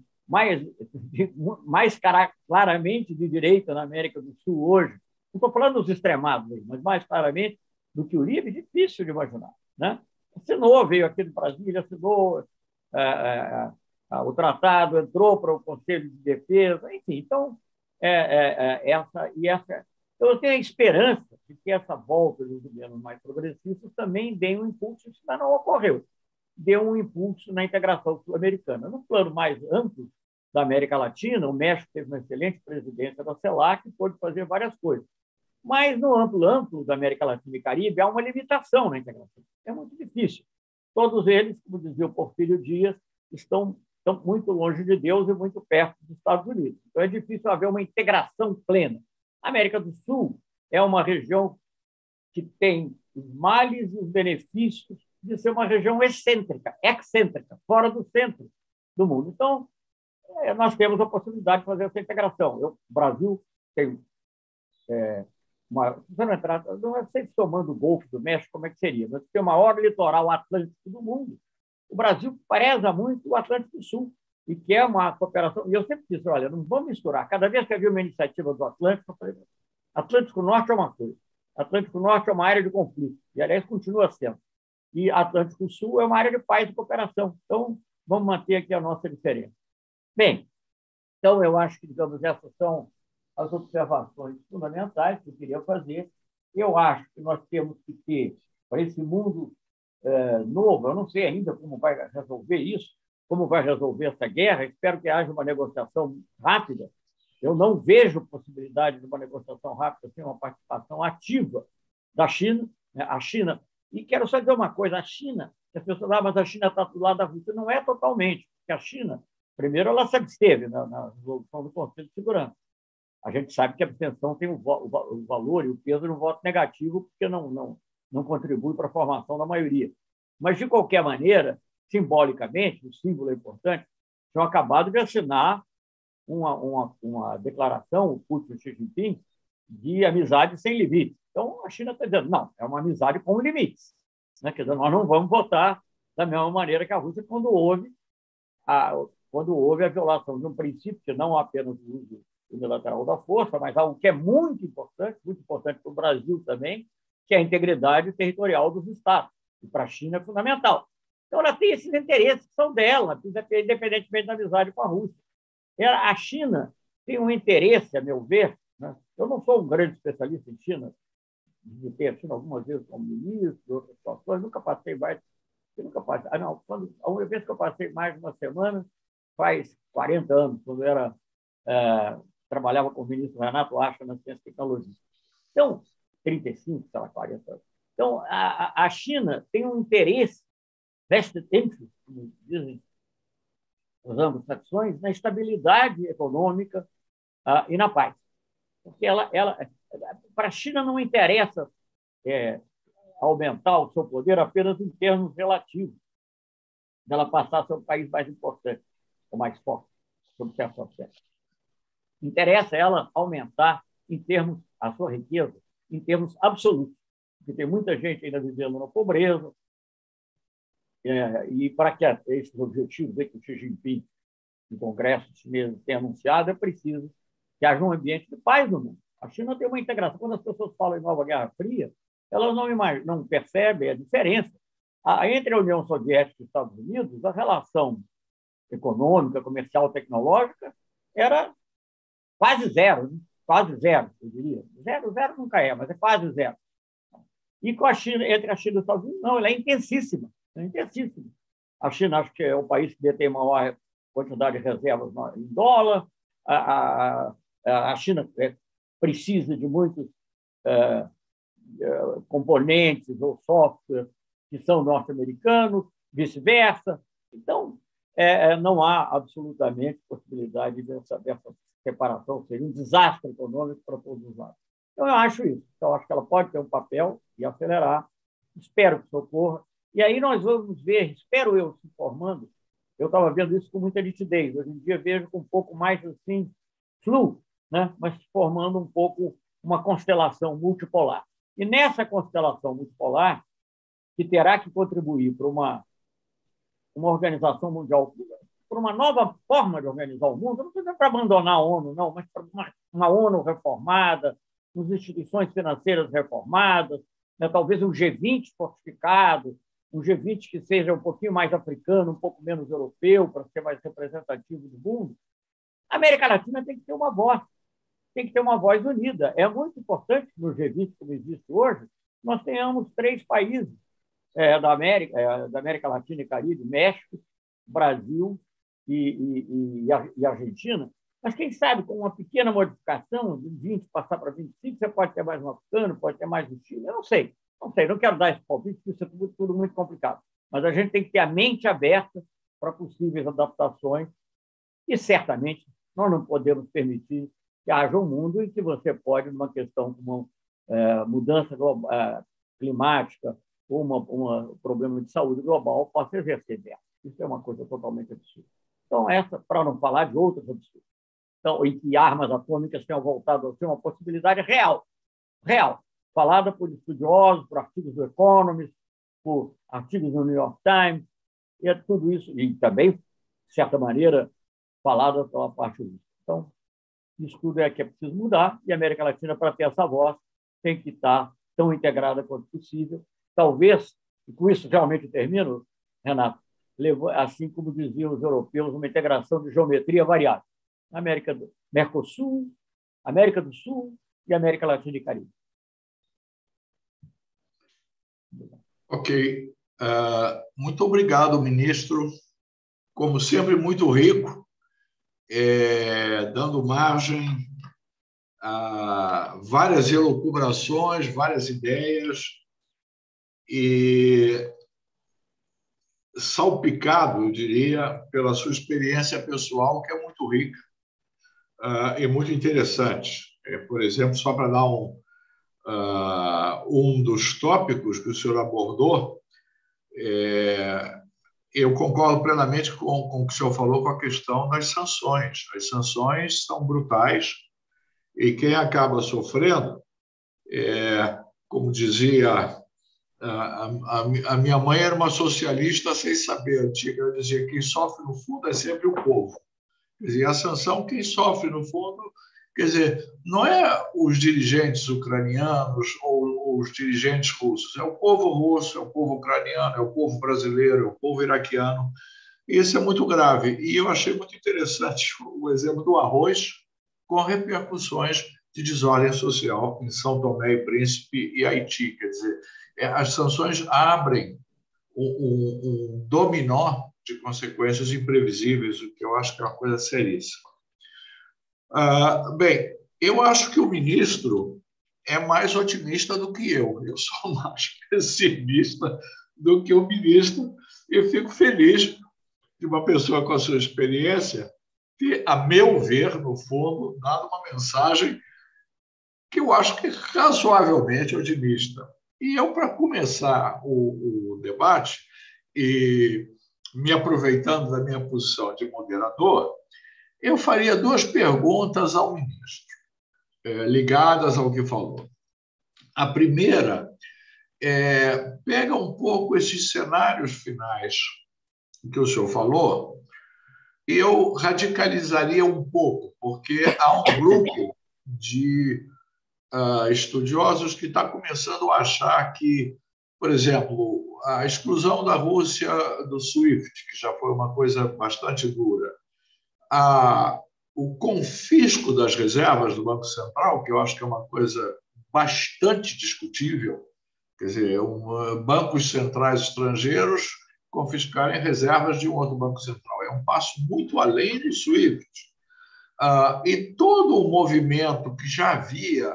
mais claramente de direita na América do Sul hoje. Não estou falando dos extremados, mas mais claramente do que o Uribe, difícil de imaginar. Né? Assinou, veio aqui do Brasil, assinou o tratado, entrou para o Conselho de Defesa, enfim. Então, eu tenho a esperança de que essa volta dos governos mais progressistas também dê um impulso, isso ainda não ocorreu, deu um impulso na integração sul-americana. No plano mais amplo da América Latina, o México teve uma excelente presidência da CELAC e pôde fazer várias coisas. Mas no amplo da América Latina e Caribe há uma limitação na integração. É muito difícil. Todos eles, como dizia o Porfírio Dias, estão estão muito longe de Deus e muito perto dos Estados Unidos. Então, é difícil haver uma integração plena. A América do Sul é uma região que tem os males e os benefícios de ser uma região excêntrica, fora do centro do mundo. Então, nós temos a possibilidade de fazer essa integração. O Brasil tem se não entrar, não sei se tomando o Golfo do México, como é que seria, mas tem o maior litoral atlântico do mundo. O Brasil preza muito o Atlântico Sul e quer uma cooperação. E eu sempre disse, olha, não vamos misturar. Cada vez que havia uma iniciativa do Atlântico, eu falei, Atlântico Norte é uma coisa, Atlântico Norte é uma área de conflito, e, aliás, continua sendo. E Atlântico Sul é uma área de paz e cooperação. Então, vamos manter aqui a nossa diferença. Bem, então, eu acho que, digamos, essas são as observações fundamentais que eu queria fazer. Eu acho que nós temos que ter, para esse mundo novo, eu não sei ainda como vai resolver isso, como vai resolver essa guerra, espero que haja uma negociação rápida. Eu não vejo possibilidade de uma negociação rápida sem uma participação ativa da China, né? A China. E quero só dizer uma coisa, a China, as pessoas falam, mas a China está do lado da Rússia. Não é totalmente, porque a China, primeiro, ela se absteve na resolução do Conselho de Segurança. A gente sabe que a abstenção tem o valor e o peso de um voto negativo, porque não contribui para a formação da maioria. Mas, de qualquer maneira, simbolicamente, o símbolo é importante, tinham acabado de assinar uma declaração, o Putin e o Xi Jinping, de amizade sem limites. Então, a China está dizendo, não, é uma amizade com limites. Né? Quer dizer, nós não vamos votar da mesma maneira que a Rússia quando houve a violação de um princípio, que não apenas o uso unilateral da força, mas algo que é muito importante para o Brasil também, que é a integridade territorial dos Estados. E para a China é fundamental. Então, ela tem esses interesses que são dela, independentemente da amizade com a Rússia. A China tem um interesse, a meu ver, né? Eu não sou um grande especialista em China, visitei a China algumas vezes como ministro, outras situações, nunca passei mais. A única vez que eu passei mais de uma semana faz 40 anos, quando eu trabalhava com o ministro Renato Acha na Ciência e Tecnologia. Então, 35, sei lá, 40 anos. Então, a China tem um interesse, vested interest, como dizem os anglo-saxões, na estabilidade econômica e na paz. Porque para a China não interessa aumentar o seu poder apenas em termos relativos, dela passar a ser o país mais importante, ou mais forte, sob certo aspecto. Interessa ela aumentar a sua riqueza em termos absolutos, porque tem muita gente ainda vivendo na pobreza, e para que esses objetivos que o Xi Jinping, no Congresso chinês, tem anunciado, é preciso que haja um ambiente de paz no mundo. A China tem uma integração. Quando as pessoas falam em nova Guerra Fria, elas não percebem a diferença. Entre a União Soviética e os Estados Unidos, a relação econômica, comercial, tecnológica era quase zero, né? Quase zero, eu diria. Zero nunca é, mas é quase zero. E com a China, entre a China e os Estados Unidos, não, ela é intensíssima. É intensíssima. A China, acho que é o país que detém maior quantidade de reservas em dólar. A China precisa de muitos componentes ou software que são norte-americanos, vice-versa. Então, não há absolutamente possibilidade dessa separação, seria um desastre econômico para todos os lados. Então, eu acho isso. Então, acho que ela pode ter um papel e acelerar. Espero que isso ocorra. E aí nós vamos ver, espero eu, se formando. Eu estava vendo isso com muita nitidez. Hoje em dia vejo com um pouco mais assim, flu, né? Mas formando um pouco uma constelação multipolar. E nessa constelação multipolar, que terá que contribuir para uma organização mundial, para uma nova forma de organizar o mundo, não precisa para abandonar a ONU, não, mas para uma ONU reformada, com instituições financeiras reformadas, né? Talvez um G20 fortificado, um G20 que seja um pouquinho mais africano, um pouco menos europeu, para ser mais representativo do mundo. A América Latina tem que ter uma voz unida. É muito importante que no G20, como existe hoje, nós tenhamos 3 países da América Latina e Caribe, México, Brasil e Argentina. Mas quem sabe, com uma pequena modificação, de 20 passar para 25, você pode ter mais um africano, pode ter mais um Chile, eu não sei, não quero dar esse palpite, porque isso é tudo muito complicado. Mas a gente tem que ter a mente aberta para possíveis adaptações e, certamente, nós não podemos permitir que haja um mundo em que você pode, numa questão como mudança climática ou um problema de saúde global, possa exercer dela. Isso é uma coisa totalmente absurda. Então, para não falar de outros absurdos, então, em que armas atômicas tenham voltado a ser uma possibilidade real, falada por estudiosos, por artigos do Economist, por artigos do New York Times, e é tudo isso, e também, de certa maneira, falada pela parte russa. Então, isso tudo é que é preciso mudar, e a América Latina, para ter essa voz, tem que estar tão integrada quanto possível. Talvez, e com isso realmente termino, Renato, assim como diziam os europeus, uma integração de geometria variável. América do Mercosul, América do Sul e América Latina e Caribe. Ok. Muito obrigado, ministro. Como sempre, muito rico, dando margem a várias elucubrações, várias ideias, e salpicado, eu diria, pela sua experiência pessoal, que é muito rica e muito interessante. Por exemplo, só para dar um dos tópicos que o senhor abordou, eu concordo plenamente com o que o senhor falou com a questão das sanções. As sanções são brutais e quem acaba sofrendo, como dizia a minha mãe, era uma socialista sem saber, antiga, ela dizia que quem sofre no fundo é sempre o povo. Quer dizer, a sanção, quem sofre no fundo, quer dizer, não é os dirigentes ucranianos ou os dirigentes russos, é o povo russo, é o povo ucraniano, é o povo brasileiro, é o povo iraquiano. E isso é muito grave. E eu achei muito interessante o exemplo do arroz com repercussões de desordem social em São Tomé e Príncipe e Haiti. Quer dizer, as sanções abrem um dominó de consequências imprevisíveis, o que eu acho que é uma coisa seríssima. Bem, eu acho que o ministro é mais otimista do que eu. Eu sou mais pessimista do que o ministro e fico feliz de uma pessoa com a sua experiência ter, a meu ver, no fundo, dado uma mensagem que eu acho que é razoavelmente otimista. E eu, para começar o debate, e me aproveitando da minha posição de moderador, eu faria duas perguntas ao ministro, ligadas ao que falou. A primeira pega um pouco esses cenários finais que o senhor falou, e eu radicalizaria um pouco, porque há um grupo de estudiosos que está começando a achar que, por exemplo, a exclusão da Rússia do SWIFT, que já foi uma coisa bastante dura, o confisco das reservas do Banco Central, que eu acho que é uma coisa bastante discutível, quer dizer, bancos centrais estrangeiros confiscarem reservas de um outro banco central. É um passo muito além do SWIFT. E todo o movimento que já havia,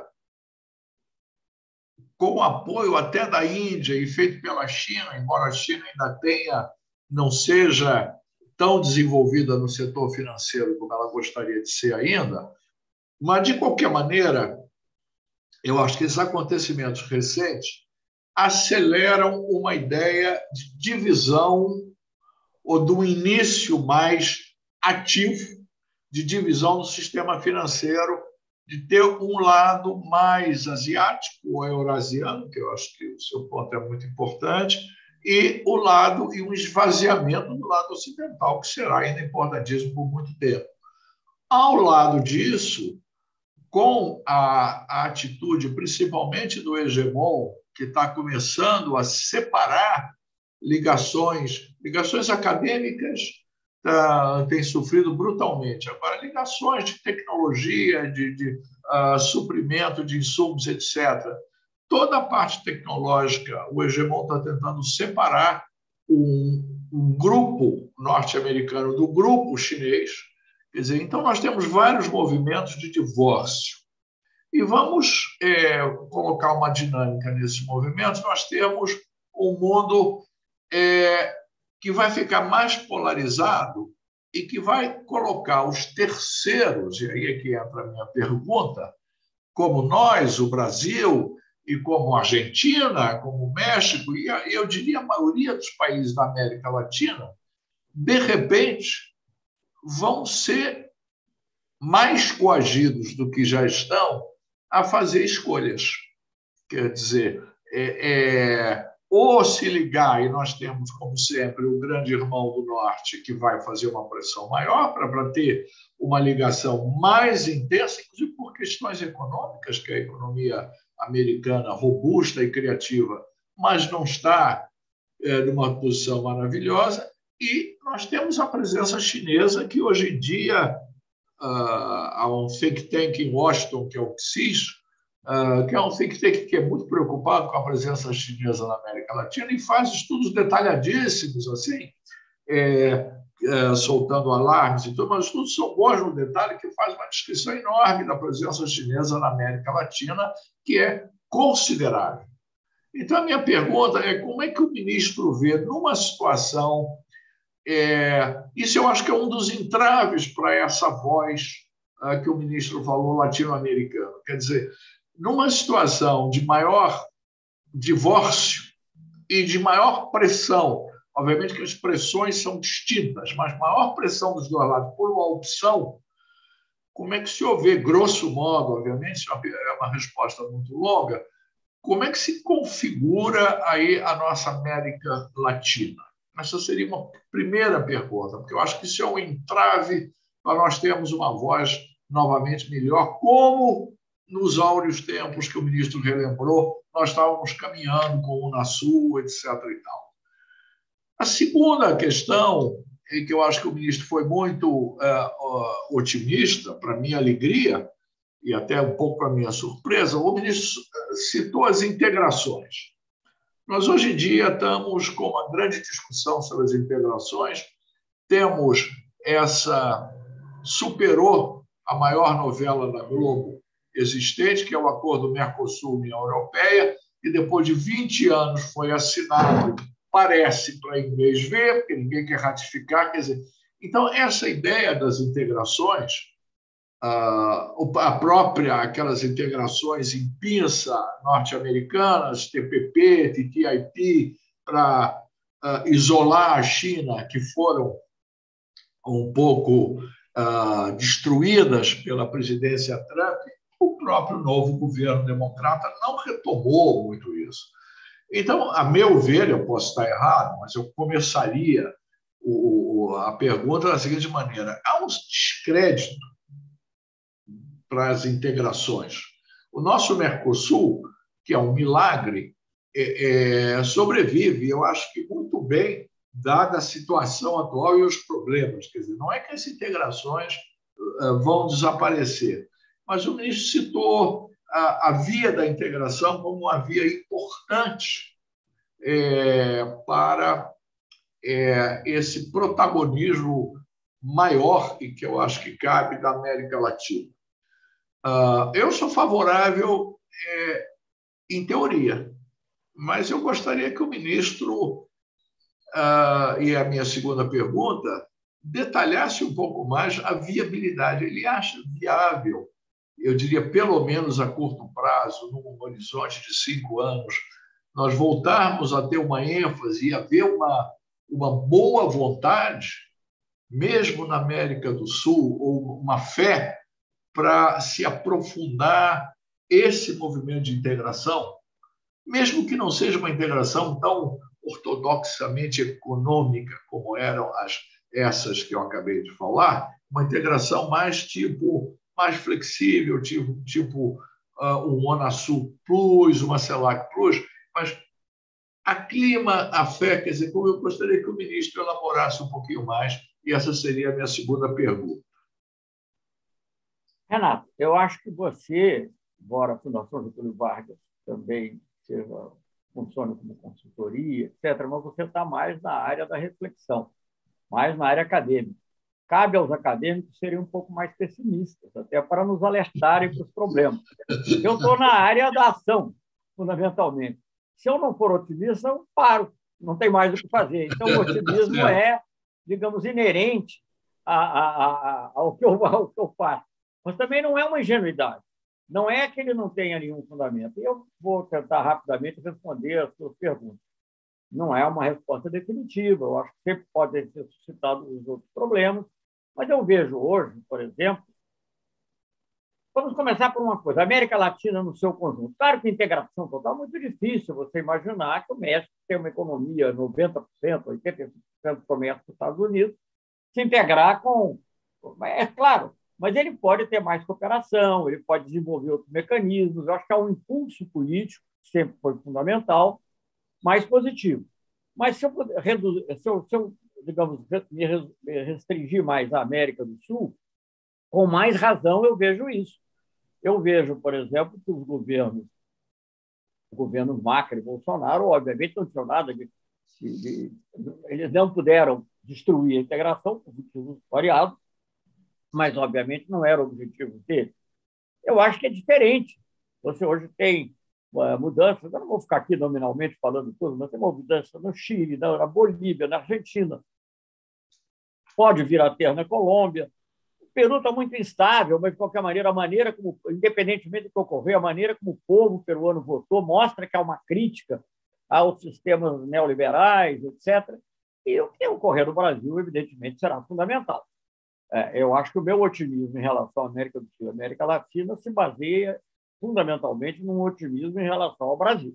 com apoio até da Índia e feito pela China, embora a China ainda não seja tão desenvolvida no setor financeiro como ela gostaria de ser ainda, mas, de qualquer maneira, eu acho que esses acontecimentos recentes aceleram uma ideia de divisão ou do início mais ativo de divisão do sistema financeiro, de ter um lado mais asiático ou eurasiano, que eu acho que o seu ponto é muito importante, e um esvaziamento do lado ocidental, que será ainda importantíssimo por muito tempo. Ao lado disso, com a atitude, principalmente do hegemon, que está começando a separar ligações acadêmicas, tem sofrido brutalmente. Agora, ligações de tecnologia, de suprimento de insumos, etc. Toda a parte tecnológica, o hegemon está tentando separar um grupo norte-americano do grupo chinês. Quer dizer, então, nós temos vários movimentos de divórcio. E vamos colocar uma dinâmica nesses movimentos. Nós temos um mundo que vai ficar mais polarizado e que vai colocar os terceiros, e aí é que entra a minha pergunta, como nós, o Brasil, e como a Argentina, como o México, e eu diria a maioria dos países da América Latina, de repente, vão ser mais coagidos do que já estão a fazer escolhas. Quer dizer, ou se ligar, e nós temos, como sempre, o grande irmão do Norte, que vai fazer uma pressão maior para ter uma ligação mais intensa, inclusive por questões econômicas, que a economia americana robusta e criativa, mas não está numa posição maravilhosa, e nós temos a presença chinesa, que hoje em dia há um think tank em Washington, que é o CSIS, que é um think tank que é muito preocupado com a presença chinesa na América Latina e faz estudos detalhadíssimos, assim, soltando alarmes e tudo, mas os estudos são bons no detalhe, que faz uma descrição enorme da presença chinesa na América Latina, que é considerável. Então, a minha pergunta é como é que o ministro vê, numa situação... isso eu acho que é um dos entraves para essa voz que o ministro falou, latino-americano. Quer dizer, numa situação de maior divórcio e de maior pressão, obviamente que as pressões são distintas, mas maior pressão dos dois lados por uma opção, como é que se houver, grosso modo, obviamente, é uma resposta muito longa, como é que se configura aí a nossa América Latina? Essa seria uma primeira pergunta, porque eu acho que isso é um entrave para nós termos uma voz novamente melhor, como nos áureos tempos que o ministro relembrou, nós estávamos caminhando com o Unasul, etc. e tal. A segunda questão, em que eu acho que o ministro foi muito otimista, para minha alegria, e até um pouco para minha surpresa, o ministro citou as integrações. Nós, hoje em dia, estamos com uma grande discussão sobre as integrações. Temos superou a maior novela da Globo existente, que é o acordo Mercosul-União Europeia, que depois de 20 anos foi assinado, parece, para inglês ver, porque ninguém quer ratificar. Quer dizer, então, essa ideia das integrações, aquelas integrações em pinça norte-americanas, TPP, TTIP, para isolar a China, que foram um pouco destruídas pela presidência Trump, o próprio novo governo democrata não retomou muito isso. Então, a meu ver, eu posso estar errado, mas eu começaria a pergunta da seguinte maneira: há um descrédito para as integrações. O nosso Mercosul, que é um milagre, sobrevive, eu acho que muito bem, dada a situação atual e os problemas. Quer dizer, não é que as integrações vão desaparecer, mas o ministro citou a via da integração como uma via importante para esse protagonismo maior e que eu acho que cabe da América Latina. Eu sou favorável em teoria, mas eu gostaria que o ministro, e a minha segunda pergunta, detalhasse um pouco mais a viabilidade. Ele acha viável, eu diria pelo menos a curto prazo, num horizonte de 5 anos, nós voltarmos a ter uma ênfase e haver uma boa vontade, mesmo na América do Sul, ou uma fé para se aprofundar esse movimento de integração, mesmo que não seja uma integração tão ortodoxamente econômica como eram essas que eu acabei de falar, uma integração mais flexível, tipo um Unasul Plus, uma CELAC Plus, mas a clima, a fé, quer dizer, como eu gostaria que o ministro elaborasse um pouquinho mais, e essa seria a minha segunda pergunta. Renato, eu acho que você, embora a Fundação Getúlio Vargas também funcione como consultoria, etc., mas você está mais na área da reflexão, mais na área acadêmica. Cabe aos acadêmicos serem um pouco mais pessimistas, até para nos alertarem para os problemas. Eu estou na área da ação, fundamentalmente. Se eu não for otimista, eu paro. não tem mais o que fazer. Então, o otimismo é, digamos, inerente ao que eu faço. Mas também não é uma ingenuidade. Não é que ele não tenha nenhum fundamento. Eu vou tentar rapidamente responder as suas perguntas. Não é uma resposta definitiva. Eu acho que sempre podem ser suscitados os outros problemas. Mas eu vejo hoje, por exemplo, vamos começar por uma coisa. A América Latina no seu conjunto. Claro que integração total é muito difícil você imaginar que o México tem uma economia 90%, 85% do comércio dos Estados Unidos, se integrar com... É claro, mas ele pode ter mais cooperação, ele pode desenvolver outros mecanismos. Eu acho que há um impulso político, que sempre foi fundamental, mais positivo. Mas se eu digamos, me restringir mais à América do Sul, com mais razão eu vejo isso. Eu vejo, por exemplo, que os governos Macri e Bolsonaro, obviamente, não tinham nada eles não puderam destruir a integração, por motivos variados, mas, obviamente, não era o objetivo dele. Eu acho que é diferente. Você hoje tem mudanças, eu não vou ficar aqui nominalmente falando tudo, mas tem uma mudança no Chile, na Bolívia, na Argentina, pode vir a ter na Colômbia. O Peru está muito instável, mas, de qualquer maneira, independentemente do que ocorrer, a maneira como o povo peruano votou mostra que há uma crítica aos sistemas neoliberais, etc. E o que ocorrer no Brasil, evidentemente, será fundamental. Eu acho que o meu otimismo em relação à América do Sul e América Latina se baseia fundamentalmente num otimismo em relação ao Brasil.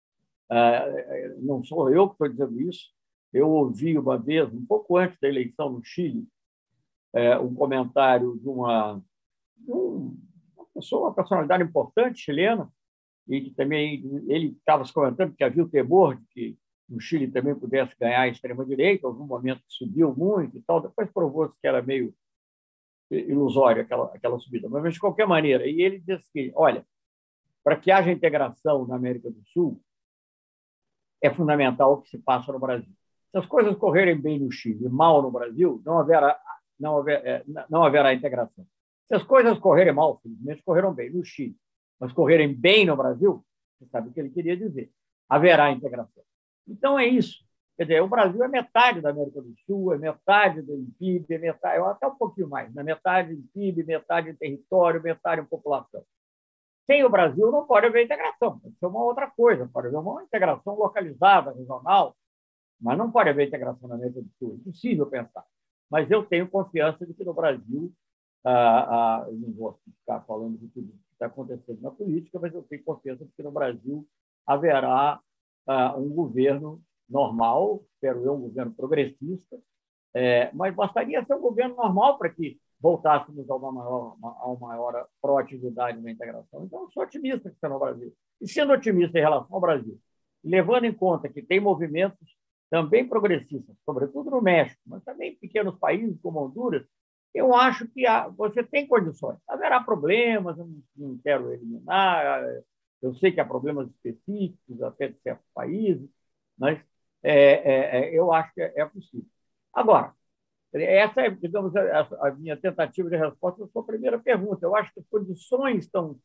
Não sou eu que estou dizendo isso. Eu ouvi uma vez, um pouco antes da eleição no Chile, um comentário de uma pessoa, uma personalidade importante chilena, e que também ele estava se comentando que havia o temor de que no Chile também pudesse ganhar a extrema-direita, algum momento que subiu muito e tal, depois provou-se que era meio ilusório aquela subida, mas de qualquer maneira. E ele disse que, olha, para que haja integração na América do Sul, é fundamental o que se passa no Brasil. Se as coisas correrem bem no Chile e mal no Brasil, não haverá integração. Se as coisas correrem mal, felizmente correram bem no Chile, mas correrem bem no Brasil, você sabe o que ele queria dizer, haverá integração. Então, é isso. Quer dizer, o Brasil é metade da América do Sul, é metade do PIB, até um pouquinho mais, metade do PIB, metade em território, metade em população. Sem o Brasil não pode haver integração, pode ser uma outra coisa, pode haver uma integração localizada, regional, mas não pode haver integração na América do Sul, é impossível pensar. Mas eu tenho confiança de que no Brasil, eu não vou ficar falando de tudo que está acontecendo na política, mas eu tenho confiança de que no Brasil haverá um governo normal, espero eu, um governo progressista, mas bastaria ser um governo normal para que voltássemos a uma maior proatividade na integração. Então, eu sou otimista que está no Brasil. E sendo otimista em relação ao Brasil, levando em conta que tem movimentos também progressistas, sobretudo no México, mas também em pequenos países como Honduras, eu acho que você tem condições. Haverá problemas, eu não quero eliminar, eu sei que há problemas específicos até de certos países, mas eu acho que é possível. Agora, essa é, digamos, a minha tentativa de resposta à sua primeira pergunta. Eu acho que as condições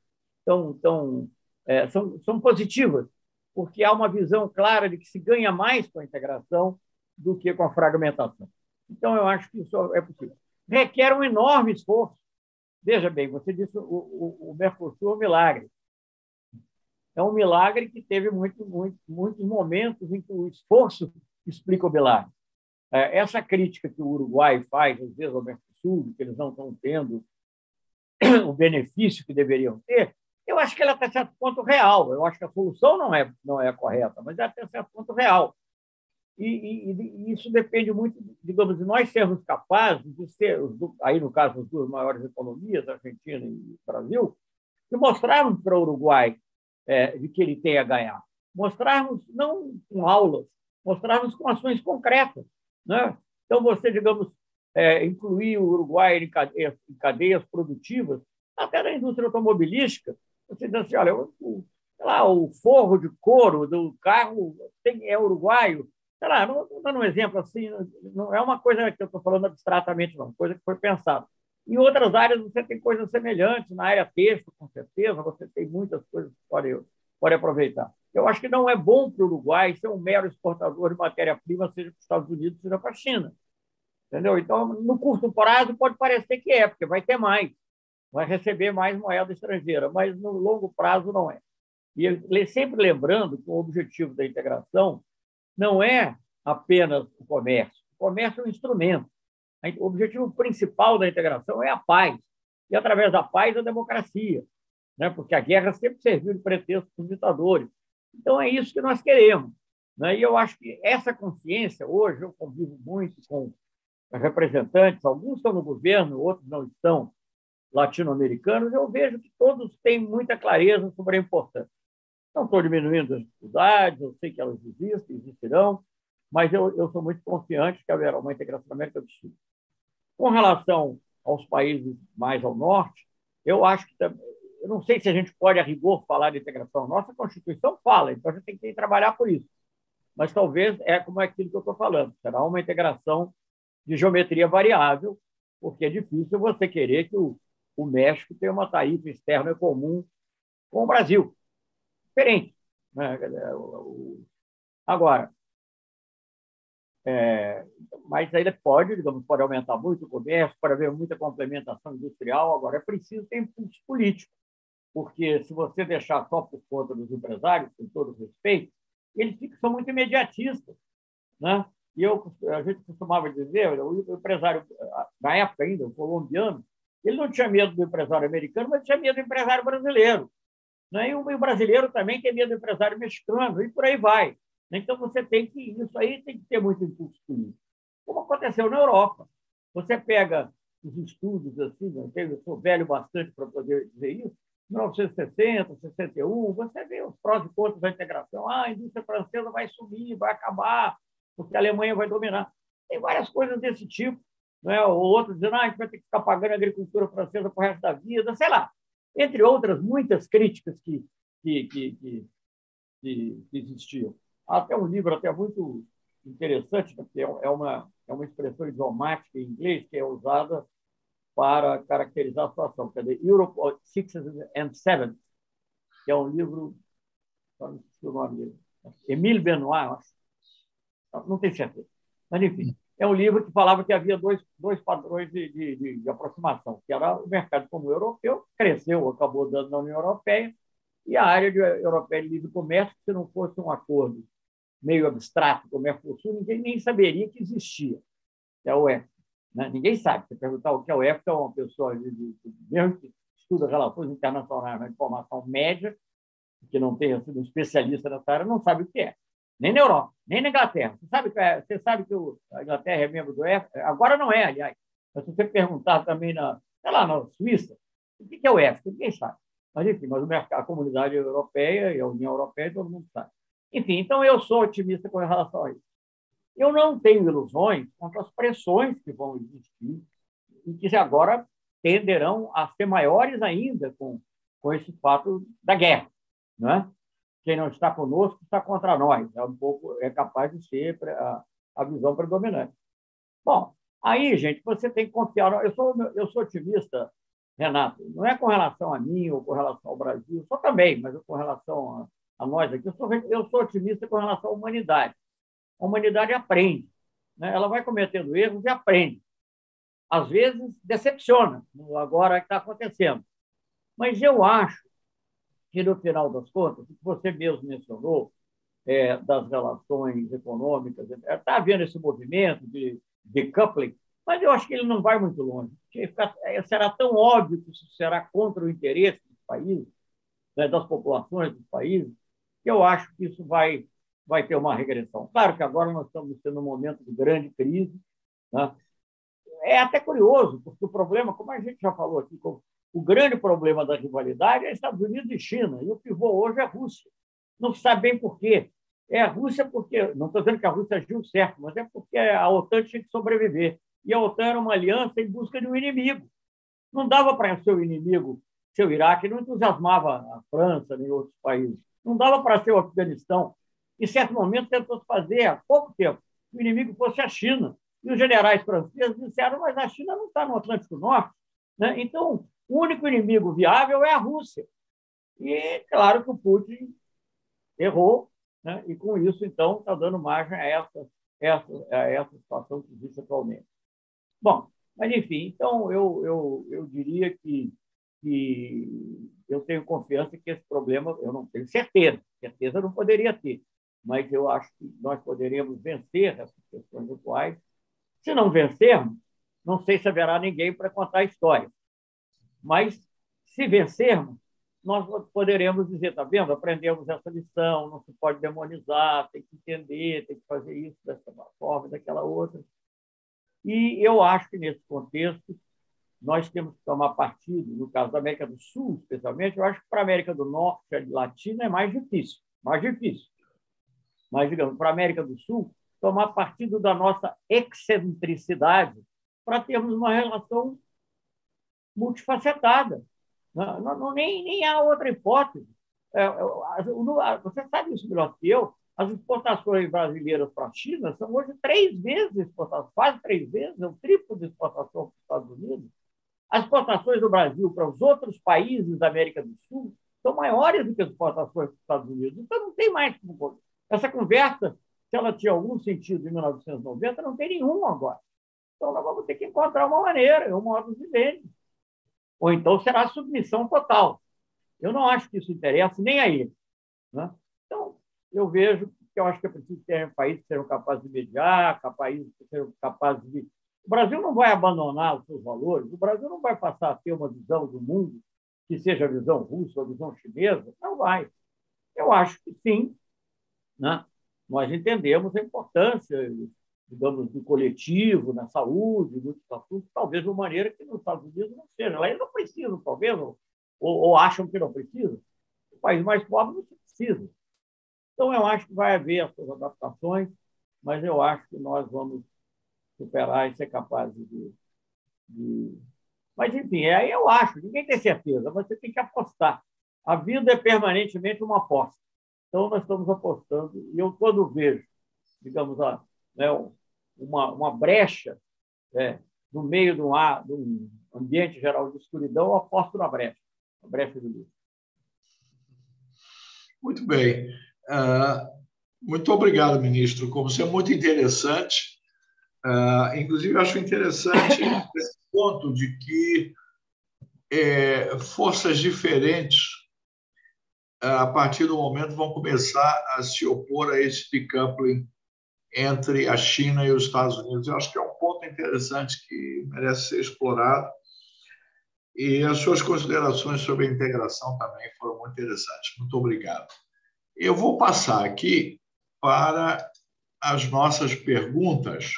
são positivas, porque há uma visão clara de que se ganha mais com a integração do que com a fragmentação. Então, eu acho que isso é possível. Requer um enorme esforço. Veja bem, você disse o Mercosul é um milagre. É um milagre que teve muitos momentos em que o esforço explica o milagre. Essa crítica que o Uruguai faz, às vezes, ao Mercosul, que eles não estão tendo o benefício que deveriam ter, eu acho que ela é até certo ponto real. Eu acho que a solução não é correta, mas é até certo ponto real. E isso depende muito, digamos, de nós sermos capazes de ser, aí no caso, as duas maiores economias, Argentina e Brasil, de mostrarmos para o Uruguai de que ele tem a ganhar. Mostrarmos não com aulas, mostrarmos com ações concretas. Né? Então, você, digamos, incluir o Uruguai em cadeias produtivas, até na indústria automobilística, você diz assim, olha, o forro de couro do carro é uruguaio. Sei lá, dando um exemplo assim, não é uma coisa que eu estou falando abstratamente, não, coisa que foi pensada. Em outras áreas você tem coisas semelhantes, na área têxtil, com certeza, você tem muitas coisas que pode aproveitar. Eu acho que não é bom para o Uruguai ser um mero exportador de matéria-prima, seja para os Estados Unidos, seja para a China. Entendeu? Então, no curto prazo, pode parecer que é, porque vai ter mais, vai receber mais moeda estrangeira, mas no longo prazo não é. E sempre lembrando que o objetivo da integração não é apenas o comércio. O comércio é um instrumento. O objetivo principal da integração é a paz. E, através da paz, a democracia. Né? Porque a guerra sempre serviu de pretexto para os ditadores. Então, é isso que nós queremos. Né? E eu acho que essa consciência, hoje, eu convivo muito com representantes, alguns estão no governo, outros não estão, latino-americanos, eu vejo que todos têm muita clareza sobre a importância. Não estou diminuindo as dificuldades, eu sei que elas existem, existirão, mas eu sou muito confiante que haverá uma integração da América do Sul. Com relação aos países mais ao norte, eu acho que eu não sei se a gente pode, a rigor, falar de integração. Nossa Constituição fala, então a gente tem que trabalhar por isso. Mas talvez é como aquilo que eu estou falando, será uma integração de geometria variável, porque é difícil você querer que o México tenha uma tarifa externa comum com o Brasil. Diferente. Né? Agora, mas ainda pode, digamos, pode aumentar muito o comércio, pode haver muita complementação industrial. Agora, é preciso ter impulso político, porque se você deixar só por conta dos empresários, com todo respeito, eles são muito imediatistas. Né? E a gente costumava dizer, o empresário, na época ainda, o colombiano, ele não tinha medo do empresário americano, mas tinha medo do empresário brasileiro. Né? E o brasileiro também tem medo do empresário mexicano, e por aí vai. Então, você tem que, isso aí tem que ter muito impulso político. Como aconteceu na Europa. Você pega os estudos, assim, eu sou velho bastante para poder dizer isso, 1960, 61, você vê os prós e contras da integração. A indústria francesa vai sumir, vai acabar, porque a Alemanha vai dominar. Tem várias coisas desse tipo. Né? Ou outros dizendo a gente vai ter que ficar pagando a agricultura francesa para o resto da vida, sei lá. Entre outras, muitas críticas que existiam. Há até um livro até muito interessante, porque é uma expressão idiomática em inglês que é usada para caracterizar a situação, que é The Europe of Sixties and Sevens, que é um livro, não sei o nome dele, Émile Benoit, acho. Não tenho certeza. Mas, enfim, é um livro que falava que havia dois padrões de aproximação, que era o mercado comum europeu, cresceu, acabou dando na União Europeia, e a área europeia de livre comércio, se não fosse um acordo meio abstrato com o Mercosul, ninguém nem saberia que existia, que é o EFTA. Né? Ninguém sabe. Se perguntar o que é o EFTA, uma pessoa mesmo que estuda relações internacionais na informação média, que não tenha sido um especialista nessa área, não sabe o que é. Nem na Europa, nem na Inglaterra. Você sabe que a Inglaterra é membro do EFTA? Agora não é, aliás. Mas se você perguntar também na Suíça, o que é o EFTA? Ninguém sabe. Mas, enfim, a comunidade europeia e a União Europeia, todo mundo sabe. Enfim, então eu sou otimista com relação a isso. Eu não tenho ilusões quanto às pressões que vão existir e que agora tenderão a ser maiores ainda com esse fato da guerra. Né? Quem não está conosco está contra nós. É capaz de ser a visão predominante. Bom, aí, gente, você tem que confiar. Eu sou otimista, Renato, não é com relação a mim ou com relação ao Brasil, sou também, mas com relação a nós aqui. Eu sou otimista com relação à humanidade. A humanidade aprende. Né? Ela vai cometendo erros e aprende. Às vezes, decepciona, agora que está acontecendo. Mas eu acho que, no final das contas, o que você mesmo mencionou, das relações econômicas, está havendo esse movimento de decoupling, mas eu acho que ele não vai muito longe. Será tão óbvio que isso será contra o interesse dos países, né, das populações dos países, que eu acho que isso vai ter uma regressão. Claro que agora nós estamos tendo um momento de grande crise. Né? É até curioso, porque o problema, como a gente já falou aqui, o grande problema da rivalidade é Estados Unidos e China, e o pivô hoje é a Rússia. Não se sabe bem por quê. É a Rússia porque, não estou dizendo que a Rússia agiu certo, mas é porque a OTAN tinha que sobreviver. E a OTAN era uma aliança em busca de um inimigo. Não dava para ser o inimigo, ser o Iraque, não entusiasmava a França nem outros países. Não dava para ser o Afeganistão. Em certo momento, tentou fazer, há pouco tempo, que o inimigo fosse a China. E os generais franceses disseram, mas a China não está no Atlântico Norte. Né? Então, o único inimigo viável é a Rússia. E, claro, que o Putin errou, né? E com isso, então, está dando margem a essa situação que existe atualmente. Bom, mas, enfim, então, eu diria que eu tenho confiança que esse problema, eu não tenho certeza não poderia ter, mas eu acho que nós poderíamos vencer essas questões atuais. Se não vencermos, não sei se haverá ninguém para contar a história, mas se vencermos, nós poderemos dizer, está vendo, aprendemos essa lição, não se pode demonizar, tem que entender, tem que fazer isso dessa forma, daquela outra. E eu acho que, nesse contexto, nós temos que tomar partido, no caso da América do Sul, especialmente. Eu acho que para a América do Norte e Latina é mais difícil, mais difícil. Mas, digamos, para a América do Sul, tomar partido da nossa excentricidade para termos uma relação multifacetada. Nem há outra hipótese. Você sabe isso melhor que eu. As exportações brasileiras para a China são hoje 3 vezes exportações, quase 3 vezes, é o triplo de exportação para os Estados Unidos. As exportações do Brasil para os outros países da América do Sul são maiores do que as exportações para os Estados Unidos. Então, não tem mais como. Essa conversa, se ela tinha algum sentido em 1990, não tem nenhum agora. Então, nós vamos ter que encontrar uma maneira, um modo de viver. Ou então será submissão total. Eu não acho que isso interessa nem a ele, né? Então, eu vejo que eu acho que é preciso ter países que sejam capazes de mediar, países que sejam capazes de... O Brasil não vai abandonar os seus valores, o Brasil não vai passar a ter uma visão do mundo que seja a visão russa ou a visão chinesa, não vai. Eu acho que sim, né? Nós entendemos a importância, digamos, do coletivo, na saúde, muitos assuntos, talvez de uma maneira que nos Estados Unidos não seja. Lá eles não precisam, talvez, ou acham que não precisam. O país mais pobre não precisa. Então, eu acho que vai haver essas adaptações, mas eu acho que nós vamos superar e ser capazes de... Mas, enfim, aí eu acho, ninguém tem certeza, mas você tem que apostar. A vida é permanentemente uma aposta. Então, nós estamos apostando, e eu, quando vejo, digamos, né, uma brecha, no meio de um ambiente geral de escuridão, eu aposto na brecha, a brecha do livro. Muito bem. Muito obrigado, ministro. Como isso é muito interessante. Inclusive, eu acho interessante esse ponto de que forças diferentes, a partir do momento, vão começar a se opor a esse decoupling entre a China e os Estados Unidos. Eu acho que é um ponto interessante que merece ser explorado. E as suas considerações sobre a integração também foram muito interessantes. Muito obrigado. Eu vou passar aqui para as nossas perguntas.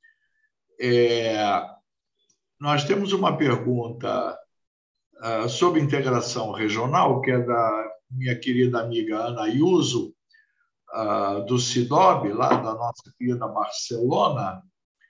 Nós temos uma pergunta sobre integração regional, que é da minha querida amiga Ana Ayuso, do CIDOB, lá da nossa querida Barcelona,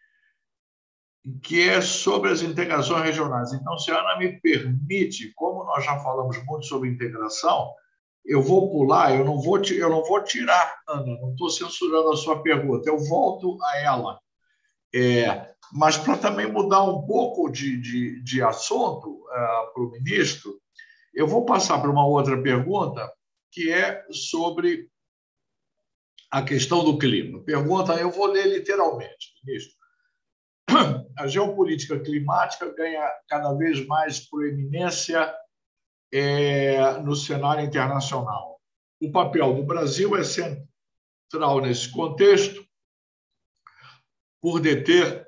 que é sobre as integrações regionais. Então, se a Ana me permite, como nós já falamos muito sobre integração, eu vou pular, eu não vou tirar, Ana, não estou censurando a sua pergunta, eu volto a ela. Mas para também mudar um pouco de assunto para o ministro, eu vou passar para uma outra pergunta, que é sobre a questão do clima. Pergunta, eu vou ler literalmente, ministro. A geopolítica climática ganha cada vez mais proeminência no cenário internacional. O papel do Brasil é central nesse contexto, por deter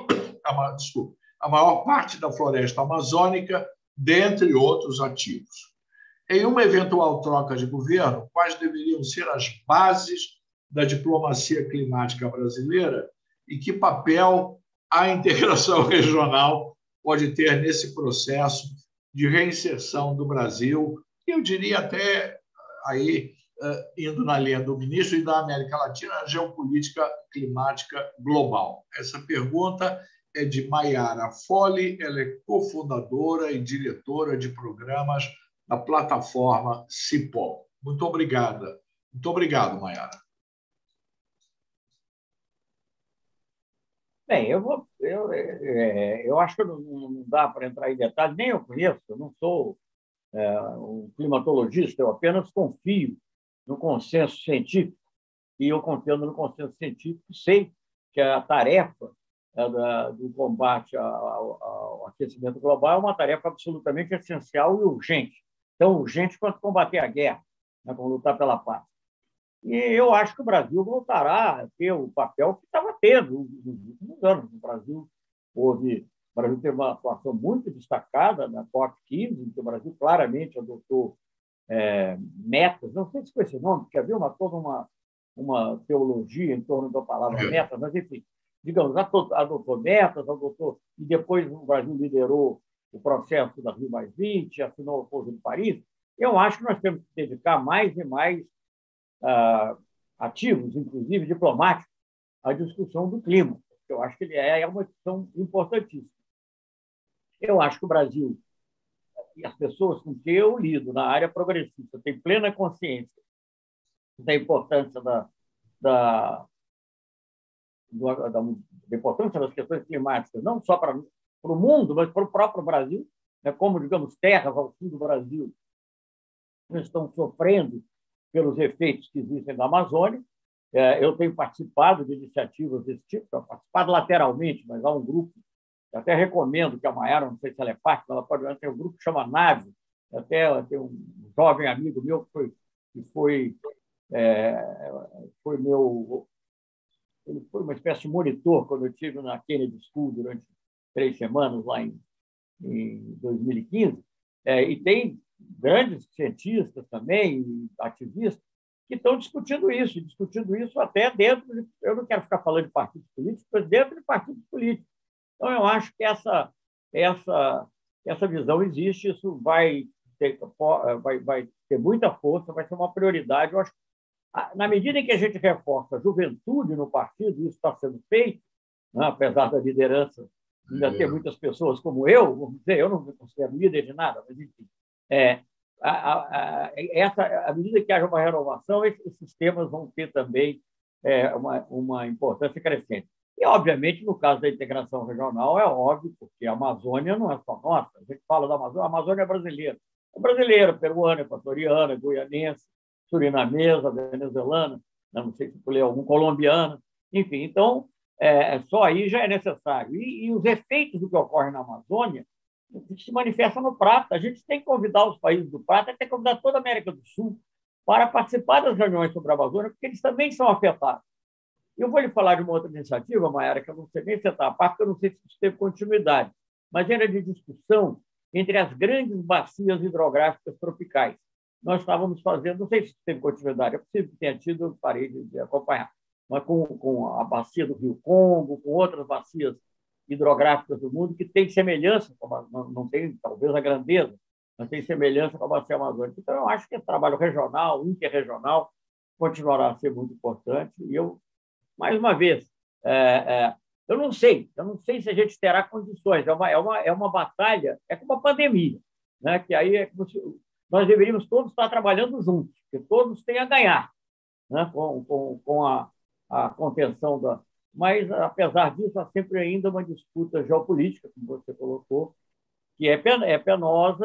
a maior parte da floresta amazônica, dentre outros ativos. Em uma eventual troca de governo, quais deveriam ser as bases da diplomacia climática brasileira e que papel a integração regional pode ter nesse processo de reinserção do Brasil, eu diria até aí, indo na linha do ministro e da América Latina, a geopolítica climática global. Essa pergunta é de Maiara Fole, ela é cofundadora e diretora de programas da plataforma CIPOL. Muito obrigada. Muito obrigado, Maiara. Bem, eu acho que não dá para entrar em detalhes, nem eu conheço, eu não sou um climatologista, eu apenas confio no consenso científico, e eu confio no consenso científico, sei que a tarefa do combate ao aquecimento global é uma tarefa absolutamente essencial e urgente. Tão urgente quanto combater a guerra, né, como lutar pela paz. E eu acho que o Brasil voltará a ter o papel que estava tendo nos últimos anos. O Brasil teve uma atuação muito destacada na COP15, em que o Brasil claramente adotou metas, não sei se foi esse nome, porque havia toda uma teologia em torno da palavra metas, mas, enfim, digamos, adotou metas, e depois o Brasil liderou o processo da Rio+20, assinou o Acordo de Paris. Eu acho que nós temos que dedicar mais e mais ativos, inclusive diplomáticos, à discussão do clima. Eu acho que ele é uma discussão importantíssima. Eu acho que o Brasil e as pessoas com quem eu lido na área progressista têm plena consciência da importância da importância das questões climáticas, não só para o mundo, mas para o próprio Brasil, né, como, digamos, terras ao sul do Brasil estão sofrendo pelos efeitos que existem na Amazônia. Eu tenho participado de iniciativas desse tipo, participado lateralmente, mas há um grupo, eu até recomendo que a Maiara, não sei se ela é parte, mas ela pode ver, tem um grupo que chama NAVE, até tem um jovem amigo meu que foi ele foi uma espécie de monitor quando eu estive na Kennedy School durante 3 semanas, lá em 2015, e tem grandes cientistas também, ativistas, que estão discutindo isso até dentro eu não quero ficar falando de partidos políticos, mas dentro de partidos políticos. Então, eu acho que essa visão existe, isso vai ter muita força, vai ser uma prioridade. Eu acho que, na medida em que a gente reforça a juventude no partido, isso está sendo feito, né, apesar da liderança ainda ter muitas pessoas como eu, vamos dizer, eu não me considero líder de nada, mas, enfim, à medida que haja uma renovação, esses temas vão ter também uma importância crescente. E, obviamente, no caso da integração regional, é óbvio, porque a Amazônia não é só nossa. A gente fala da Amazônia, a Amazônia é brasileira. É brasileira, peruana, equatoriana, goianense, surinamesa, venezuelana, não sei se pulei algum, colombiana, enfim. Então, só aí já é necessário. E os efeitos do que ocorre na Amazônia se manifestam no Prata. A gente tem que convidar os países do Prata, tem que convidar toda a América do Sul para participar das reuniões sobre a Amazônia, porque eles também são afetados. Eu vou lhe falar de uma outra iniciativa, Maiara, que eu não sei nem se está a parte, porque eu não sei se isso teve continuidade, mas era de discussão entre as grandes bacias hidrográficas tropicais. Nós estávamos fazendo, não sei se teve continuidade, é possível que tenha tido, eu parei de acompanhar, mas com a bacia do Rio Congo, com outras bacias hidrográficas do mundo que têm semelhança, não tem talvez a grandeza, mas tem semelhança com a bacia amazônica. Então, eu acho que o trabalho regional, interregional, continuará a ser muito importante. E eu, mais uma vez, eu não sei se a gente terá condições. É uma batalha, é como uma pandemia, né? Que aí nós deveríamos todos estar trabalhando juntos, porque todos têm a ganhar, né? Com a contenção da. Mas, apesar disso, há sempre ainda uma disputa geopolítica, como você colocou, que é penosa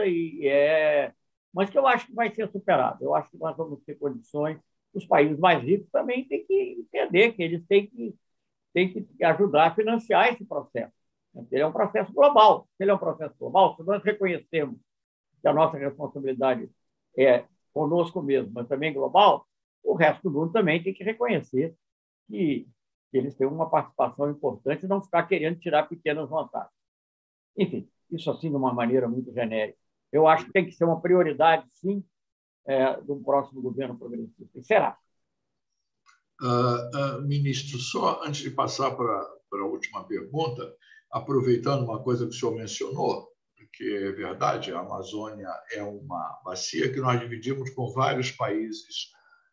mas que eu acho que vai ser superada. Eu acho que nós vamos ter condições. Os países mais ricos também têm que entender que eles têm que ajudar a financiar esse processo. Ele é um processo global. Se ele é um processo global, se nós reconhecemos que a nossa responsabilidade é conosco mesmo, mas também global, o resto do mundo também tem que reconhecer que eles têm uma participação importante e não ficar querendo tirar pequenas vantagens. Enfim, isso assim de uma maneira muito genérica. Eu acho que tem que ser uma prioridade, sim, do próximo governo progressista. E será. Ministro, só antes de passar para a última pergunta, aproveitando uma coisa que o senhor mencionou, que é verdade, a Amazônia é uma bacia que nós dividimos com vários países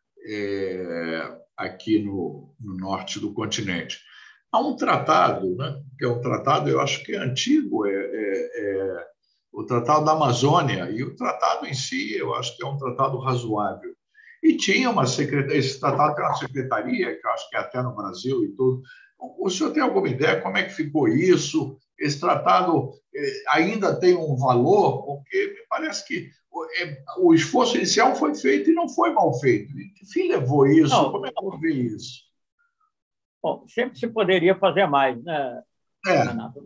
aqui no norte do continente. Há um tratado, né, que é um tratado, eu acho que é antigo, o Tratado da Amazônia, e o tratado em si, eu acho que é um tratado razoável. E tinha esse tratado tem uma secretaria, que eu acho que é até no Brasil e tudo. O senhor tem alguma ideia como é que ficou isso? Esse tratado ainda tem um valor? Porque me parece que o esforço inicial foi feito e não foi mal feito. Que fim levou isso? Não, Como é que eu vi isso? bom, sempre se poderia fazer mais, né, Renato?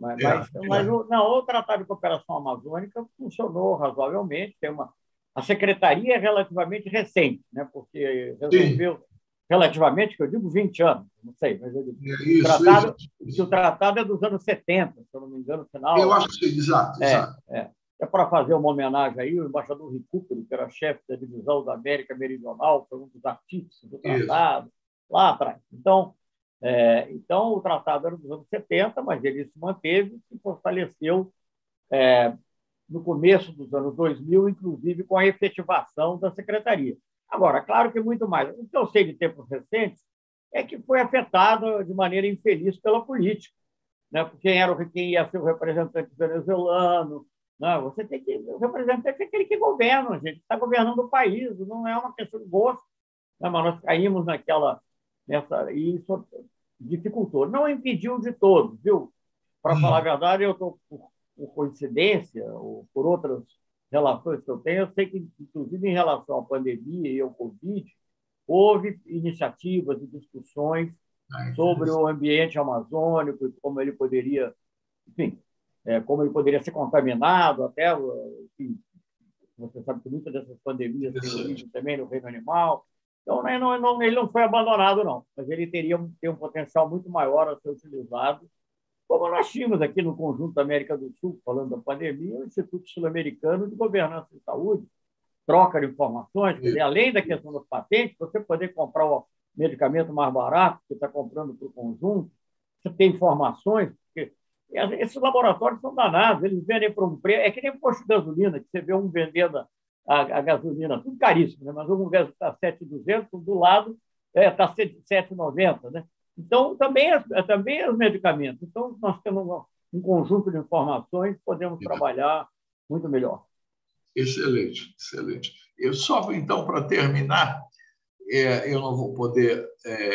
O Tratado de Cooperação Amazônica funcionou razoavelmente. A secretaria é relativamente recente, né, porque sim, resolveu relativamente, que eu digo 20 anos, não sei, mas eu digo, isso. o tratado é dos anos 70, se eu não me engano, no Eu final. acho que sim, exato, É, exato. é. É para fazer uma homenagem aí, o embaixador Recupero, que era chefe da divisão da América Meridional, foi um dos artífices do Isso. tratado, lá atrás. Então, o tratado era dos anos 70, mas ele se manteve e fortaleceu no começo dos anos 2000, inclusive com a efetivação da secretaria. Agora, claro que muito mais. O que eu sei de tempos recentes é que foi afetado de maneira infeliz pela política, né? Porque quem ia ser o representante venezuelano, né? O representante é aquele que governa, a gente está governando o país, não é uma questão de gosto, né? Mas nós caímos e isso dificultou. Não impediu de todo, viu? Para falar a verdade, eu estou por coincidência ou por outras relações que eu tenho, eu sei que, inclusive, em relação à pandemia e ao Covid, houve iniciativas e discussões sobre o ambiente amazônico e como ele poderia, enfim, como ele poderia ser contaminado até, enfim, você sabe que muitas dessas pandemias têm origem também no reino animal. Então, ele não foi abandonado, não, mas ele tem um potencial muito maior a ser utilizado, como nós tínhamos aqui no Conjunto da América do Sul, falando da pandemia, o Instituto Sul-Americano de Governança e Saúde, troca de informações, quer dizer, além da questão das patentes, você poder comprar o medicamento mais barato, que está comprando para o conjunto, você tem informações, porque esses laboratórios são danados, eles vendem por um preço, é que nem posto de gasolina, que você vê um vendendo a gasolina, tudo caríssimo, né? Mas um está 7,200, do lado está 7,90, né? Então, também os medicamentos. Então, nós temos um conjunto de informações, podemos trabalhar muito melhor. Excelente, excelente. Eu só, então, para terminar, eu não vou poder